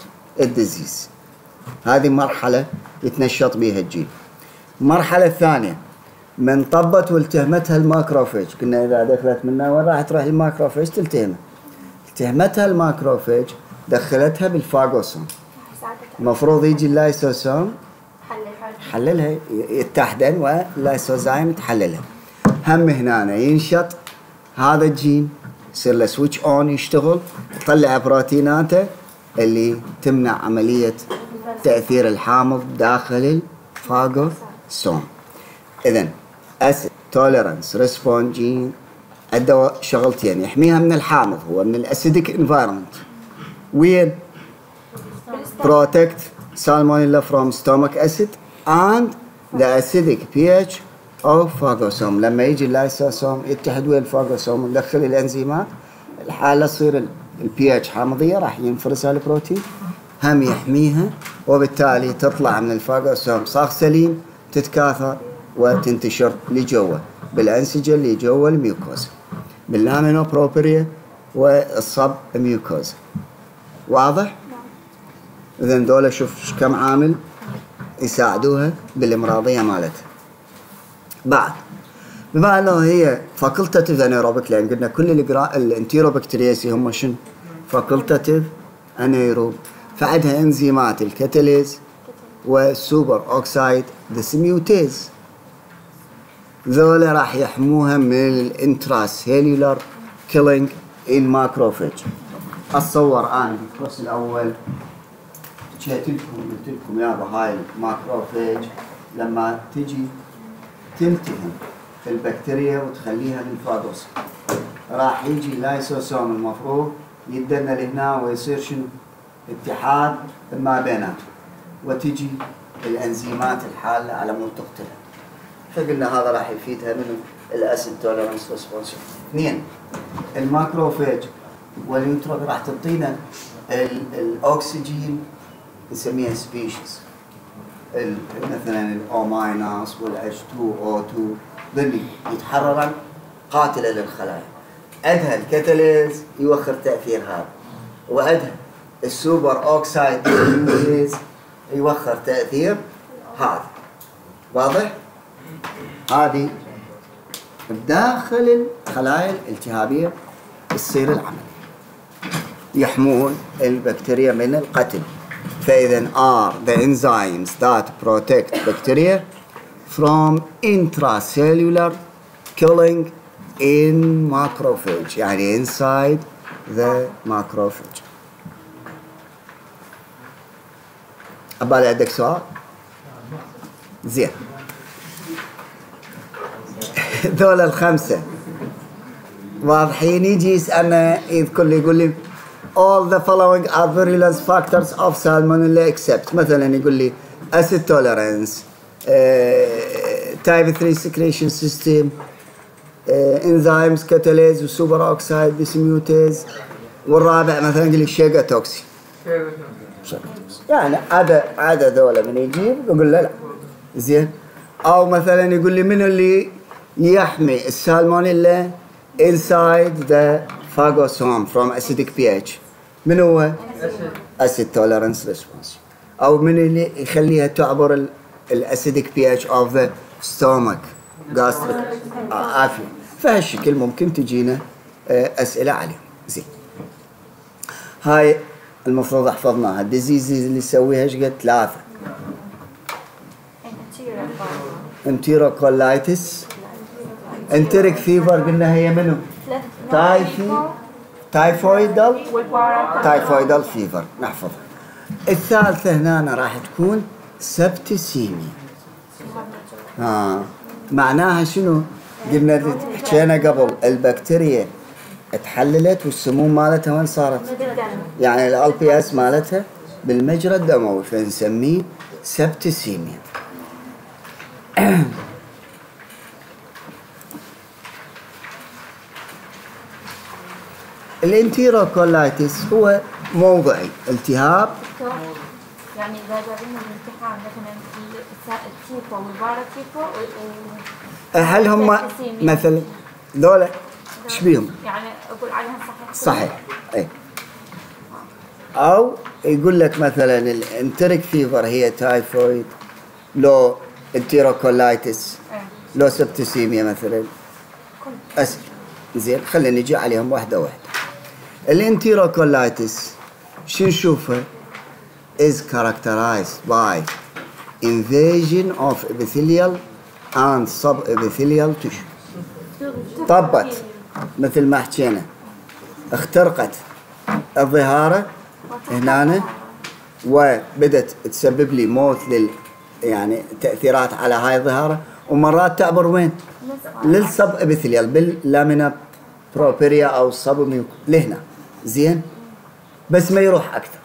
الديزيز. هذه مرحله يتنشط بها الجين. المرحله الثانيه من طبت والتهمتها الماكروفيج، قلنا إذا دخلت منها وين راح تروح الماكروفيج تلتهمها. التهمتها الماكروفيج دخلتها بالفاغوسوم. المفروض يجي اللايسوسوم يحللها يتحدن واللايسوزايم تحللها. هم هنا ينشط هذا الجين يصير له سويتش اون يشتغل يطلع بروتيناته اللي تمنع عملية تأثير الحامض داخل الفاغوسوم. إذن acid tolerance response gene عنده شغلتين يحميها من الحامض هو من الأسيديك environment وين protect salmonella from stomach acid and the acidic pH of فاغوسوم. لما يجي اللايسوسوم يتحد ويا الفاغوسوم وندخل الانزيمات الحالة تصير البي اتش حامضية راح ينفرزها البروتين هم يحميها وبالتالي تطلع من الفاغوسوم صاغ سليم تتكاثر وتنتشر لجوا بالأنسجة اللي جوا الميوكوزا باللامينو بروبريا والصب ميوكوزا. واضح؟ إذن دولة شوف كم عامل يساعدوها بالإمراضية مالتها. بعد بما أنه هي فاكولتاتيف أنيروبيك لأن قلنا كل الانتيروبكتيرياسي هم شنو؟ فاكولتاتيف أنيروب فعندها إنزيمات الكاتاليز والسوبر أوكسايد ديسميوتيز ذولا راح يحموها من الانتراسيلولار كيلينج إن ماكروفيج. أتصور أنا بالكورس الأول قلت لكم يابا هاي الماكروفيج لما تجي تلتهم في البكتيريا وتخليها للفاغوسوم راح يجي اللايسوسوم المفروض يدنا لهنا ويصير شنو؟ اتحاد ما بيناتهم وتجي الانزيمات الحالة على مود تقتلها. فقلنا هذا راح يفيدها من الاسيد تولرنس ريسبونس. اثنين الماكروفيج واليوتروب راح تعطينا الاكسجين نسميها سبيشيز مثلا الأو ماينس والH2O2 ذني يتحررن قاتلة للخلايا. أدها الكاتاليز يوخر تأثير هذا وأدها السوبر أوكسايد يوخر تأثير هذا. واضح؟ هذه بداخل الخلايا الالتهابية تصير العملية يحمون البكتيريا من القتل. فإذا are the enzymes that protect bacteria from intracellular killing in macrophage يعني inside the macrophage. أبالي عندك سؤال؟ زين. ذولا الخمسة واضحين. يجي يسألنا يذكر لي يقول لي all the following are virulence factors of salmonella except مثلا يقول لي acid tolerance type 3 secretion system enzymes catalase وسوبر اوكسايد ديسميوتيز والرابع مثلا يقول لي شيجا توكسي. يعني عدا ذولا من يجيب يقول له لا زين. او مثلا يقول لي من اللي يحمي السالمونيلا inside the phagosome from acidic pH من هو؟ acid tolerance response. أو من اللي يخليها تعبر الأسيديك pH of the stomach gastric عافية. فهالشكل ممكن تجينا أسئلة عليهم. زين. هاي المفروض حفظناها. الديزيز اللي يسويها ايش قد؟ 3. انتيروكولايتس انتريك فيفر قلنا هي منو؟ تايفويدال فيفر نحفظها. الثالثة هنا راح تكون سبتسيميا. معناها شنو؟ قلنا حكينا قبل البكتيريا اتحللت والسموم مالتها وين صارت؟ يعني ال LPS مالتها بالمجرى الدموي فنسميه سبتسيميا. الانتيروكولايتس هو موضعي التهاب. يعني إذا جابين الامتحان مثلا التيفو والباراتيفو هل هم مثلا ذولا ايش بيهم؟ يعني أقول عليها صحيح؟ صحيح اي. أو يقول لك مثلا الانتريك فيفر هي تايفويد لو انتيروكولايتس لو سبتسيميا مثلا أسهل. زين خلينا نجي عليهم واحدة واحدة. الانتيروكولايتس شو نشوفها؟ is characterized by invasion of epithelial and subepithelial tissue. طبت مثل ما حكينا، اخترقت الظهارة هنا وبدت تسبب لي موت يعني تأثيرات على هاي الظهارة، ومرات تعبر وين؟ للسب ابيثيليال باللامينا بروبيريا او سب لهنا. زين بس ما يروح اكثر،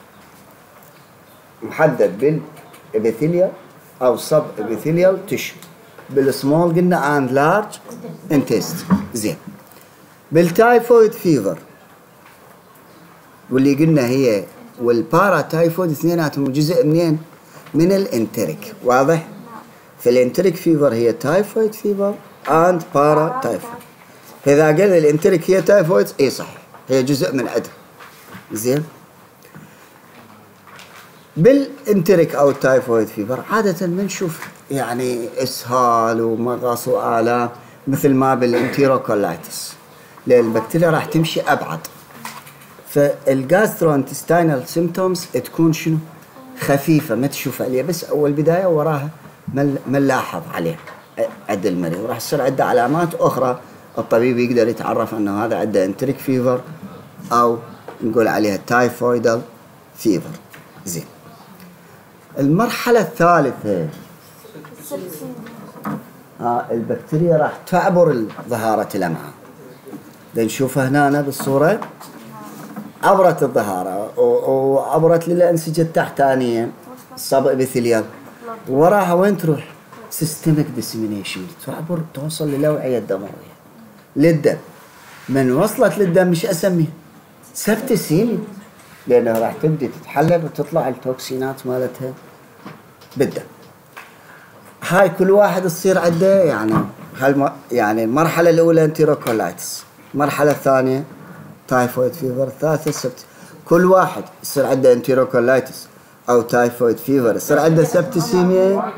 محدد بالابيثيليال او سب ابيثيليال تيشو. بالسمول قلنا اند لارج انتست. زين بالتايفويد فيفر واللي قلنا هي والبارا تايفويد اثنيناتهم جزء منين؟ من الانتريك. واضح؟ فالانتريك فيفر هي تايفويد فيفر اند بارا تايفويد. فاذا قال الانتريك هي تايفويد اي صح، هي جزء من عدها. زين بالانتريك او التايفويد فيفر عاده بنشوف يعني اسهال ومغص والام مثل ما بالانتيروكولايتس، لان البكتيريا راح تمشي ابعد. فالجاسترونتستينال سيمتومز تكون شنو؟ خفيفه ما تشوف عليها بس اول بدايه وراها ما نلاحظ عليها عند المريض، وراح تصير عنده علامات اخرى الطبيب يقدر يتعرف انه هذا عنده انتريك فيفر او نقول عليها تايفويدال فيفر. زين المرحله الثالثه البكتيريا راح تعبر ظهاره الامعاء. نشوفها هنا بالصوره، عبرت الظهاره وعبرت للانسجه التحتانيه السب ابيثيليال، وراها وين تروح؟ سيستميك ديسيمينيشن، تعبر توصل للاوعيه الدمويه للدم. من وصلت للدم مش اسميها سبتسيميا، لانها راح تبدي تتحلل وتطلع التوكسينات مالتها بالدم. هاي كل واحد تصير عنده يعني المرحله الاولى انتيروكولايتس، المرحله الثانيه تايفويد فيفر، الثالثه سبت. كل واحد يصير عنده انتيروكولايتس او تايفويد فيفر يصير عنده سبتسيميا.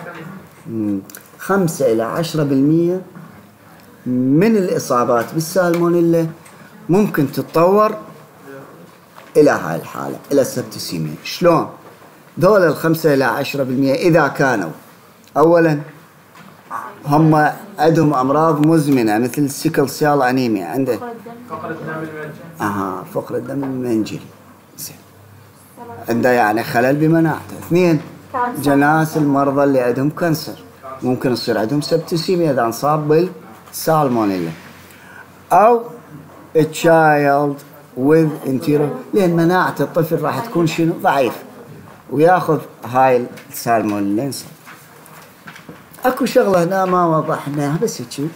5 إلى 10% من الإصابات بالسالمونيلا ممكن تتطور إلى هاي الحالة، إلى السبتسيميا. شلون؟ دول 5 إلى 10% إذا كانوا أولا هم عندهم أمراض مزمنة مثل السيكل سيل أنيميا، عنده فقر الدم المنجلي، عنده يعني خلل بمناعته. 2 جناس المرضى اللي عندهم كانسر ممكن يصير عندهم سبتسيميا إذا انصاب بالسالمونيلا، أو تشايلد with انتيرو، لأن مناعة الطفل راح تكون شنو؟ ضعيف وياخذ هاي السالمونيلا. اكو شغله هنا ما وضحناها بس هيك،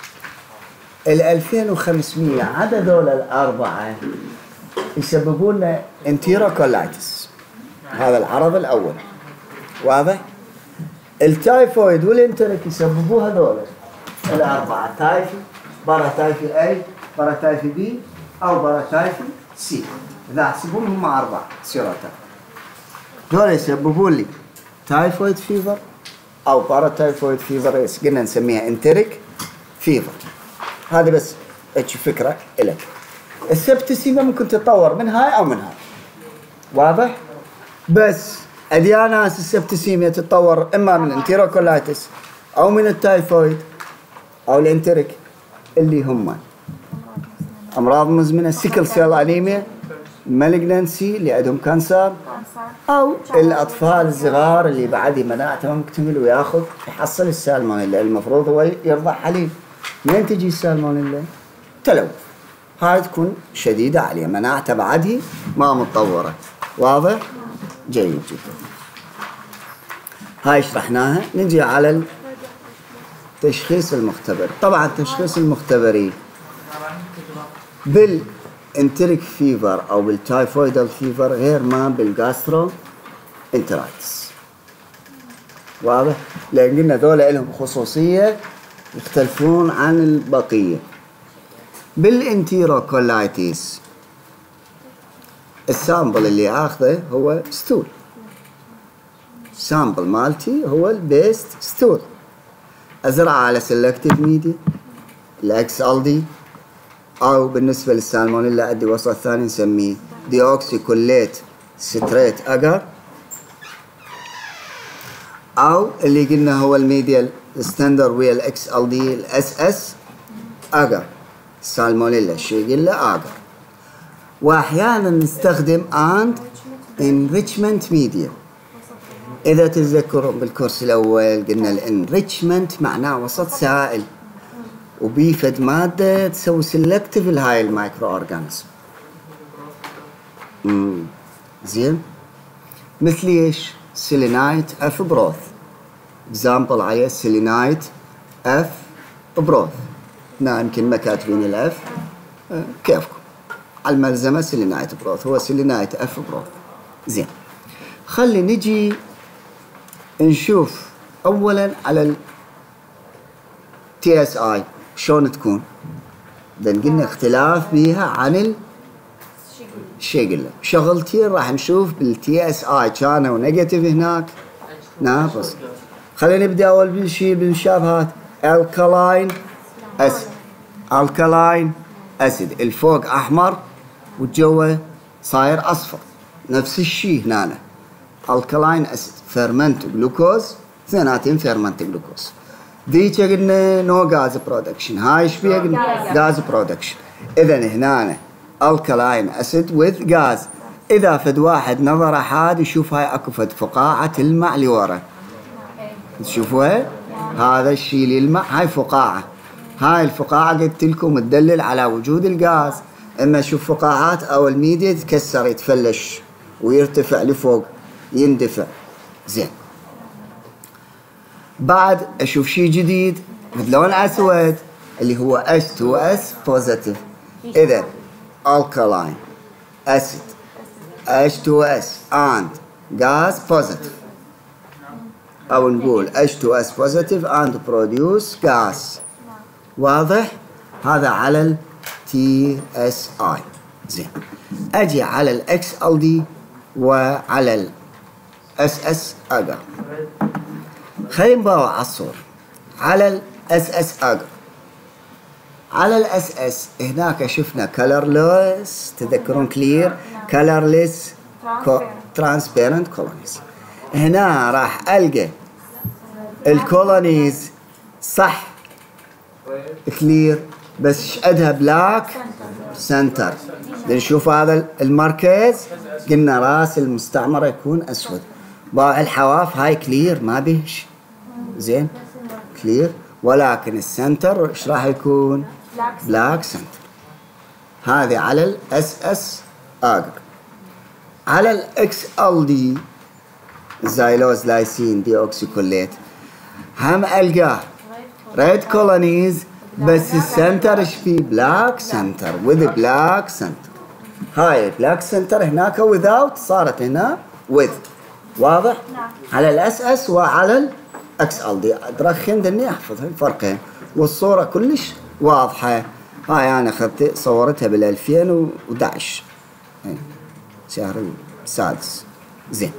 2500 عدد دول الاربعه يسببون لنا انتيروكولايتس، هذا العرض الاول. واضح؟ التايفويد والانتريك يسببوها هذول الاربعه، تايفي، باراتايفي اي، باراتايفي بي، او باراتايفي سي. اذا احسبون هم 4 سيروتات، دول يسببون لي تايفويد فيفر او باراتايفويد فيفر، قلنا نسميها انتريك فيفر. هذه بس فكره لك. السبتسيميا ممكن تتطور من هاي او من هاي. واضح؟ بس ادياناس السبتسيميا تتطور اما من الانتيروكولايتس او من التايفويد او الانتريك اللي هم امراض مزمنه، سيكل سيل انيميا، مالجنسي اللي عندهم كانسر، او الاطفال الصغار اللي بعد مناعته مكتمل وياخذ يحصل السالمونيلا. المفروض هو يرضع حليب، منين تجي السالمونيلا؟ تلوث. هاي تكون شديده عليه، مناعته بعده ما متطوره. واضح؟ جيد جدا. هاي شرحناها. نجي على التشخيص المختبر. طبعا التشخيص المختبري بالانتريك فيفر او بالتايفويدال فيفر غير ما بالجاسترو انترايتس. واضح؟ لان قلنا ذولا لهم خصوصيه يختلفون عن البقيه. بالانتيروكولايتس السامبل اللي اخذه هو ستول، سامبل مالتي هو البيست ستول. ازرعه على سلكتيف ميديا الاكس ال دي، او بالنسبه للسالمونيلا عندي وسط ثاني نسميه ديوكسيكوليت ستريت اجر، او اللي قلنا هو الميديال ستاندر ويا الاكس ال دي الاس اس اجر سالمونيلا شيجيلا اجر. واحيانا نستخدم اند enrichment media. اذا تتذكرون بالكورس الاول قلنا الانريتشمنت معناه وسط سائل وبيفد ماده تسوي سلكتيف لهاي المايكرو اورجانيزم. زين، مثل ايش؟ سيلينايت اف بروث، اكزامبل عليه سيلينايت اف بروث. هنا يمكن ما كاتبين الاف، كيفكم على الملزمه سيلينايت بروث، هو سيلينايت اف بروث. زين، خلي نجي نشوف اولا على ال TSI شلون تكون. اذا قلنا اختلاف بيها عن الشيجلا. شغلتين راح نشوف بالTSI كانوا نيجاتيف هناك ناقص. خلينا نبدا اول شيء بالمشابهات. الكالاين اسيد، الكالاين اسيد الفوق احمر والجوه صاير اصفر. نفس الشيء هنا الكالاين اسيد فيرمنت جلوكوز، اثنيناتهم فيرمنت جلوكوز. ذيك قلنا نو غاز برودكشن، هاي ايش بيها؟ قلنا غاز برودكشن. اذا هنا الكالاين اسيد وذ غاز. اذا فد واحد نظره حاد يشوف هاي اكو فد فقاعه تلمع لورا، تشوفوها؟ هذا الشيء اللي يلمع هاي فقاعه. هاي الفقاعه قلت لكم تدلل على وجود الغاز. اما اشوف فقاعات او الميديا يتكسر يتفلش ويرتفع لفوق يندفع. زين، بعد اشوف شيء جديد بلون اسود اللي هو H2S بوزيتيف. اذا alkaline acid H2S and gas positive، او نقول H2S positive and produce gas. واضح؟ هذا على ال TSI. زين، اجي على الاكس ال دي وعلى ال SS اجر. خلينا نباوع على الصور. على ال SS اجر، على ال SS هناك شفنا colorless، تذكرون كلير، colorless transparent colonies. هنا راح القى الكولونيز صح كلير بس ايش عندها بلاك سنتر. نشوف هذا المركز قلنا راس المستعمره يكون اسود، باع الحواف هاي كلير ما بيش. زين، كلير، ولكن السنتر ايش راح يكون؟ بلاك سنتر. هذه على الاس اس اجر. على الاكس ال دي زايلوز لايسين دي اوكسيكوليت هم القاه ريد كولونيز بس السنتر ايش فيه؟ بلاك سنتر وذ بلاك سنتر. هاي بلاك سنتر هناك without صارت هنا with. واضح؟ على الاس اس وعلى الاكس ال دي ادرخن دني احفظ الفرقين والصوره كلش واضحه. هاي انا اخذت صورتها بال 2011 شهر السادس. زين،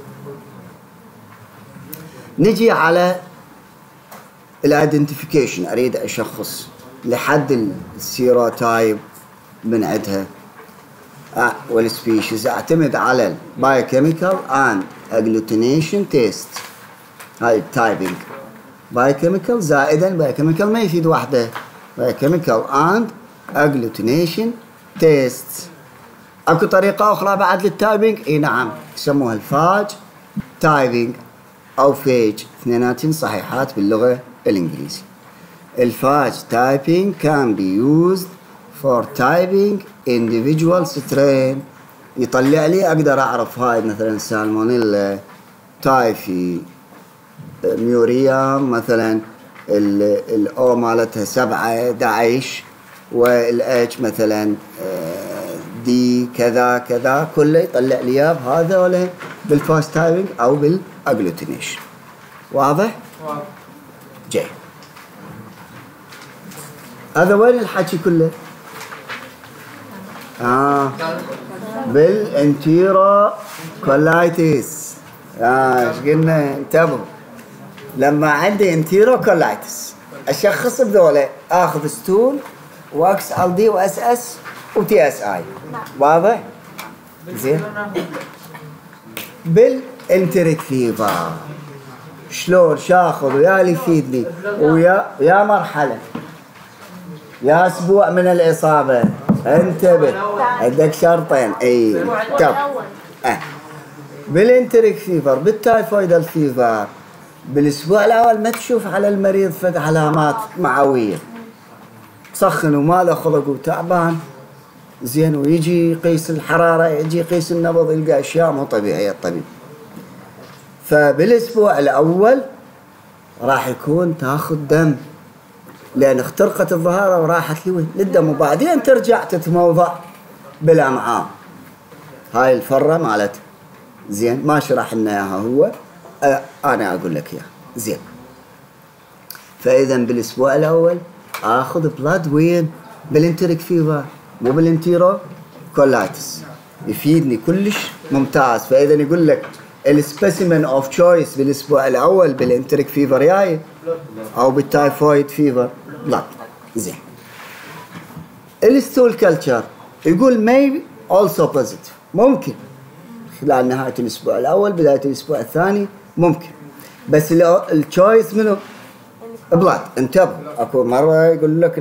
نجي على الايدنتيفيكيشن. اريد اشخص لحد السيروتايب من عندها والسبيشيز. اعتمد على البايوكيميكال اند اجلوتينيشن تيست. هاي التايبنج بايوكيميكال زائدا بايوكيميكال ما يفيد وحده، بايوكيميكال اند اجلوتينيشن تيست. اكو طريقه اخرى بعد للتايبنج؟ اي نعم، يسموها الفاج تايبنج او فيج، اثنيناتهم صحيحات باللغه الانجليزيه. الفاج typing can be used for typing individual strain. يطلع لي اقدر اعرف هاي مثلا سالمونيلا، تايفي، ميوريام مثلا الاو مالتها 7-11 والاتش مثلا دي كذا كذا، كله يطلع لي اياه بهذا بالفاج تايبنج او بالاجلوتينيشن. واضح؟ واضح. جاي. هذا وين الحكي كله؟ بالانتيرو كولايتس. ايش قلنا؟ انتبهوا، لما عندي انتيرو كولايتس اشخص بذولا، اخذ ستول واكس ال دي واس اس وتي اس اي. واضح؟ زين. بالانتريك فيفر شلون شاخذ ويا اللي يفيدني ويا مرحله يا اسبوع من الاصابه. انتبه عندك شرطين. اي طب بالانتريك فيفر بالتايفويدال فيفر بالاسبوع الاول ما تشوف على المريض فد علامات معويه، سخن وما خلق وتعبان زين، ويجي يقيس الحراره يجي يقيس النبض يلقى اشياء مو طبيعيه الطبيب. فبالاسبوع الاول راح يكون تاخذ دم لان اخترقت الظهاره وراحت للدم، وبعدين ترجع تتموضع بالامعاء. هاي الفره مالت زين ما شرح لنا اياها هو، انا اقول لك اياها زين. فاذا بالاسبوع الاول اخذ بلاد وين؟ بالانتريك فيفر مو بالانتيرو كولايتس، يفيدني كلش ممتاز. فاذا يقول لك السبيسيمن اوف تشويس بالاسبوع الاول بالانتريك فيفر جاي او بالتايفويد فيفر بلاد. زين. الستول كلتشر يقول ماي اولسو بوزيتيف، ممكن خلال نهايه الاسبوع الاول بدايه الاسبوع الثاني ممكن، بس التشويس منو؟ بلاد. انتبهوا اكو مره يقول لك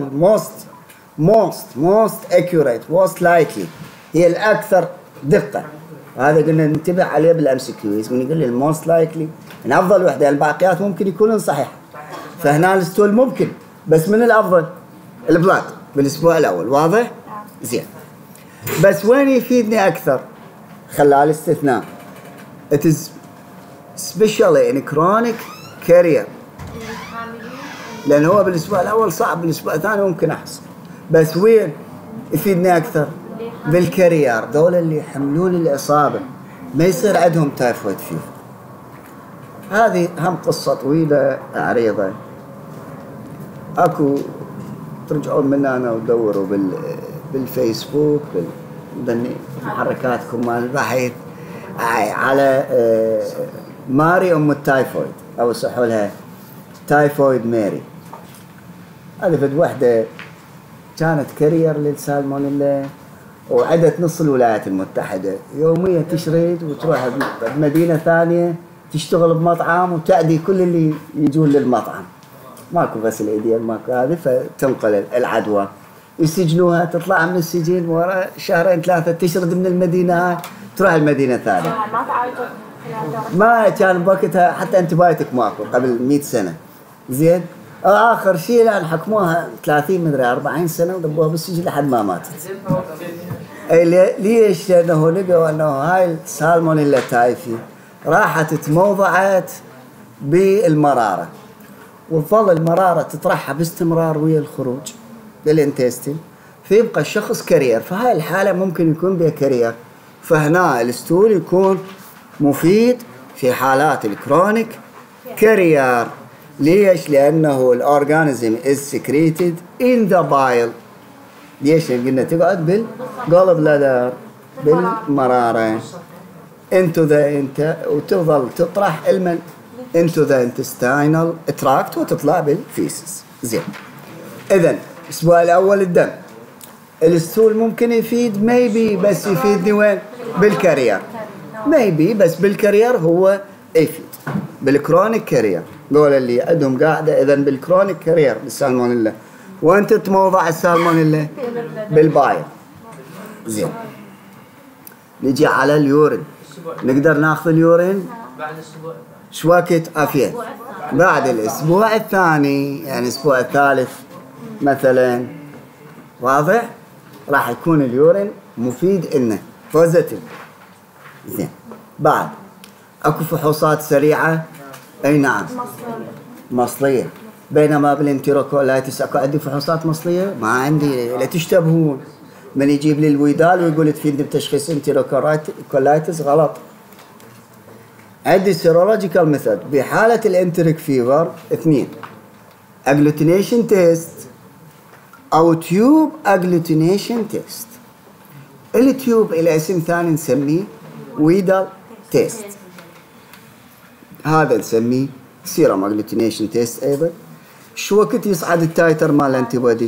most accurate most likely هي الاكثر دقه، هذا قلنا ننتبه عليه بالامس كيوز. من يقول لي الموست لايكلي من افضل وحده، الباقيات ممكن يكونون صحيح. فهنا الستول ممكن، بس من الافضل؟ البلاد بالاسبوع الاول. واضح؟ زين. بس وين يفيدني اكثر؟ خلال استثناء it is especially in chronic carrier، لان هو بالاسبوع الاول صعب، بالاسبوع الثاني ممكن احسن. بس وين يفيدني اكثر؟ بالكارير، دول اللي يحملون الاصابه ما يصير عندهم تايفويد فيفر. هذه هم قصه طويله عريضه، اكو ترجعون من انا ودوروا بالفيسبوك محركاتكم مال البحث على ماري ام التايفويد، او يصحوا لها تايفويد ماري. هذه فد وحده كانت كارير للسالمونيلا وعدت نص الولايات المتحده، يوميا تشرد وتروح بمدينه ثانيه تشتغل بمطعم وتأذي كل اللي يجون للمطعم. ماكو غسل ايدين ماكو هذه، فتنقل العدوى. يسجنوها تطلع من السجن ورا شهرين ثلاثه تشرد من المدينه هاي تروح المدينه الثانيه. ما تعالجت ما كان بوقتها حتى انتبايتك ماكو قبل 100 سنه. زين. اخر شيء لان حكموها 30 مدري 40 سنه ودبوها بالسجن لحد ما ماتت. ليش؟ لانه لقوا انه هاي السالمونيلا تايفي راحت تموضعت بالمراره، وتظل المراره تطرحها باستمرار ويا الخروج للانتستين، فيبقى الشخص كارير. فهاي الحاله ممكن يكون بها كارير، فهنا الستول يكون مفيد في حالات الكرونيك كارير. ليش؟ لأنه الأورجانيزم is secreted in the bile. ليش؟ قلنا تقعد بالجول بلادر بالمرارة وتظل تطرح into the intestinal tract وتطلع بالفيسس. زين. إذن الأسبوع الأول الدم. الستول ممكن يفيد maybe، بس يفيدني وين؟ بالكارير. maybe بس بالكارير هو يفيد. بالكرونيك كارير دول اللي عندهم قاعده. اذا بالكرونيك كارير بالسالمونيلا، وانت تموضع السالمونيلا بالبايل. زين. نجي على اليورين. نقدر ناخذ اليورين بعد اسبوع. شو وقت؟ عافيه بعد الاسبوع الثاني، يعني الاسبوع الثالث مثلا. واضح؟ راح يكون اليورين مفيد انه بوزيتيف. زين. بعد اكو فحوصات سريعه. اي نعم مصليه، بينما بالانتيروكولايتس اكو عندي فحوصات مصليه ما عندي. لا تشتبهون من يجيب لي الويدال ويقول تفيدني بتشخيص انتيروكولايتس غلط. عندي سيرولوجيكال ميثود بحاله الانتريك فيفر 2 اجلوتينيشن تيست او تيوب اجلوتينيشن تيست. التيوب الى اسم ثاني نسميه ويدال تيست، هذا نسميه سيرم اجلوتينيشن تيست ايضا. شو وقت يصعد التايتر مال الانتي بودي؟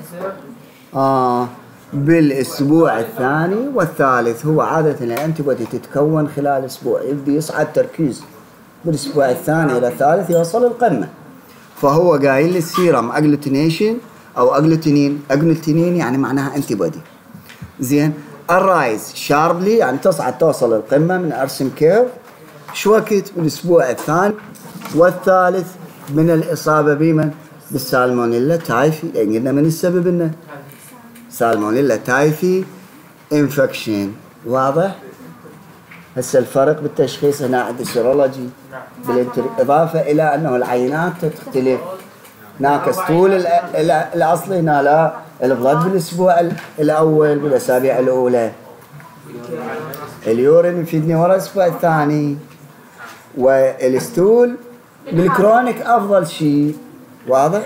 بالاسبوع الثاني والثالث. هو عادة الانتي بودي تتكون خلال اسبوع، يبدي يصعد تركيز بالاسبوع الثاني الى الثالث يوصل القمة. فهو قايل لي السيرم اجلوتينيشن او اجلوتينين يعني معناها انتي بودي. زين، الرايز شاربلي يعني تصعد توصل القمة من ارسم كيرف. شو وقت؟ بالاسبوع الثاني والثالث من الاصابة بمن؟ بالسالمونيلا تايفي، لان قلنا من السبب انه سالمونيلا تايفي انفكشن. واضح؟ هسه الفرق بالتشخيص هنا عند السيرولوجي بالإضافة إلى أنه العينات تختلف. هناك اسطول الأصلي، هنا لا، البلد بالأسبوع الأول بالأسابيع الأولى. اليورين يفيدني ورا الأسبوع الثاني، والستول بالكرونيك أفضل شيء. واضح؟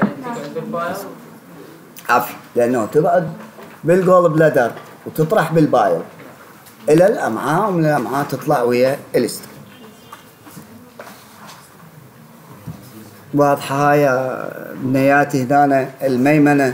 عفوا، لأنه تبعد بالجول بلادر وتطرح بالبايل إلى الأمعاء، ومن الأمعاء تطلع ويا الستول. واضحة هاي بنياتي هنا الميمنة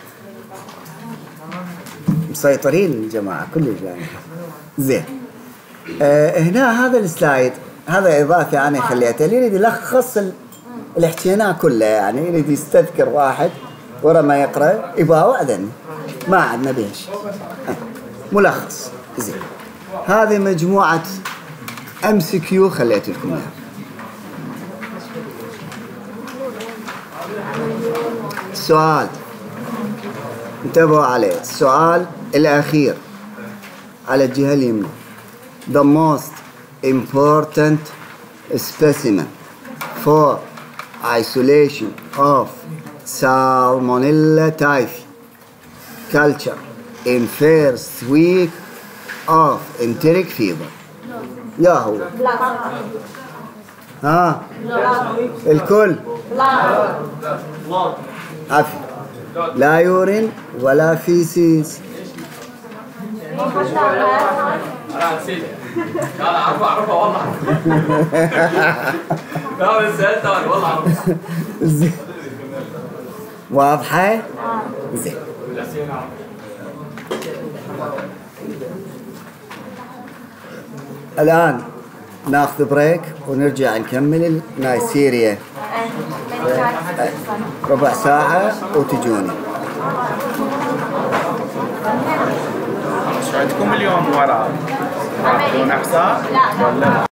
مسيطرين الجماعة كل الجماعة. زين، هنا هذا السلايد هذا إضافة يعني خليته اللي يريد يلخص اللي حكيناه كله، يعني يريد يستذكر واحد ورا ما يقرأ يبقى وعدا ما عندنا بها شيء. ملخص. زين، هذه مجموعة MCQ خليت لكم اياها. السؤال انتبهوا عليه، السؤال الأخير على الجهة اليمنى. The most important specimen for isolation of Salmonella typhi culture in first week of enteric fever. يا هو الكل عفوا، لا يورين ولا فيسيس. انا نسيت. لا اعرفها والله. لا بس سالت والله اعرفها. زين، واضحة؟ زين. الآن ناخذ بريك ونرجع نكمل النايسيريا ربع ساعة وتجوني. شو عندكم اليوم ورا؟ نحصى؟ لا.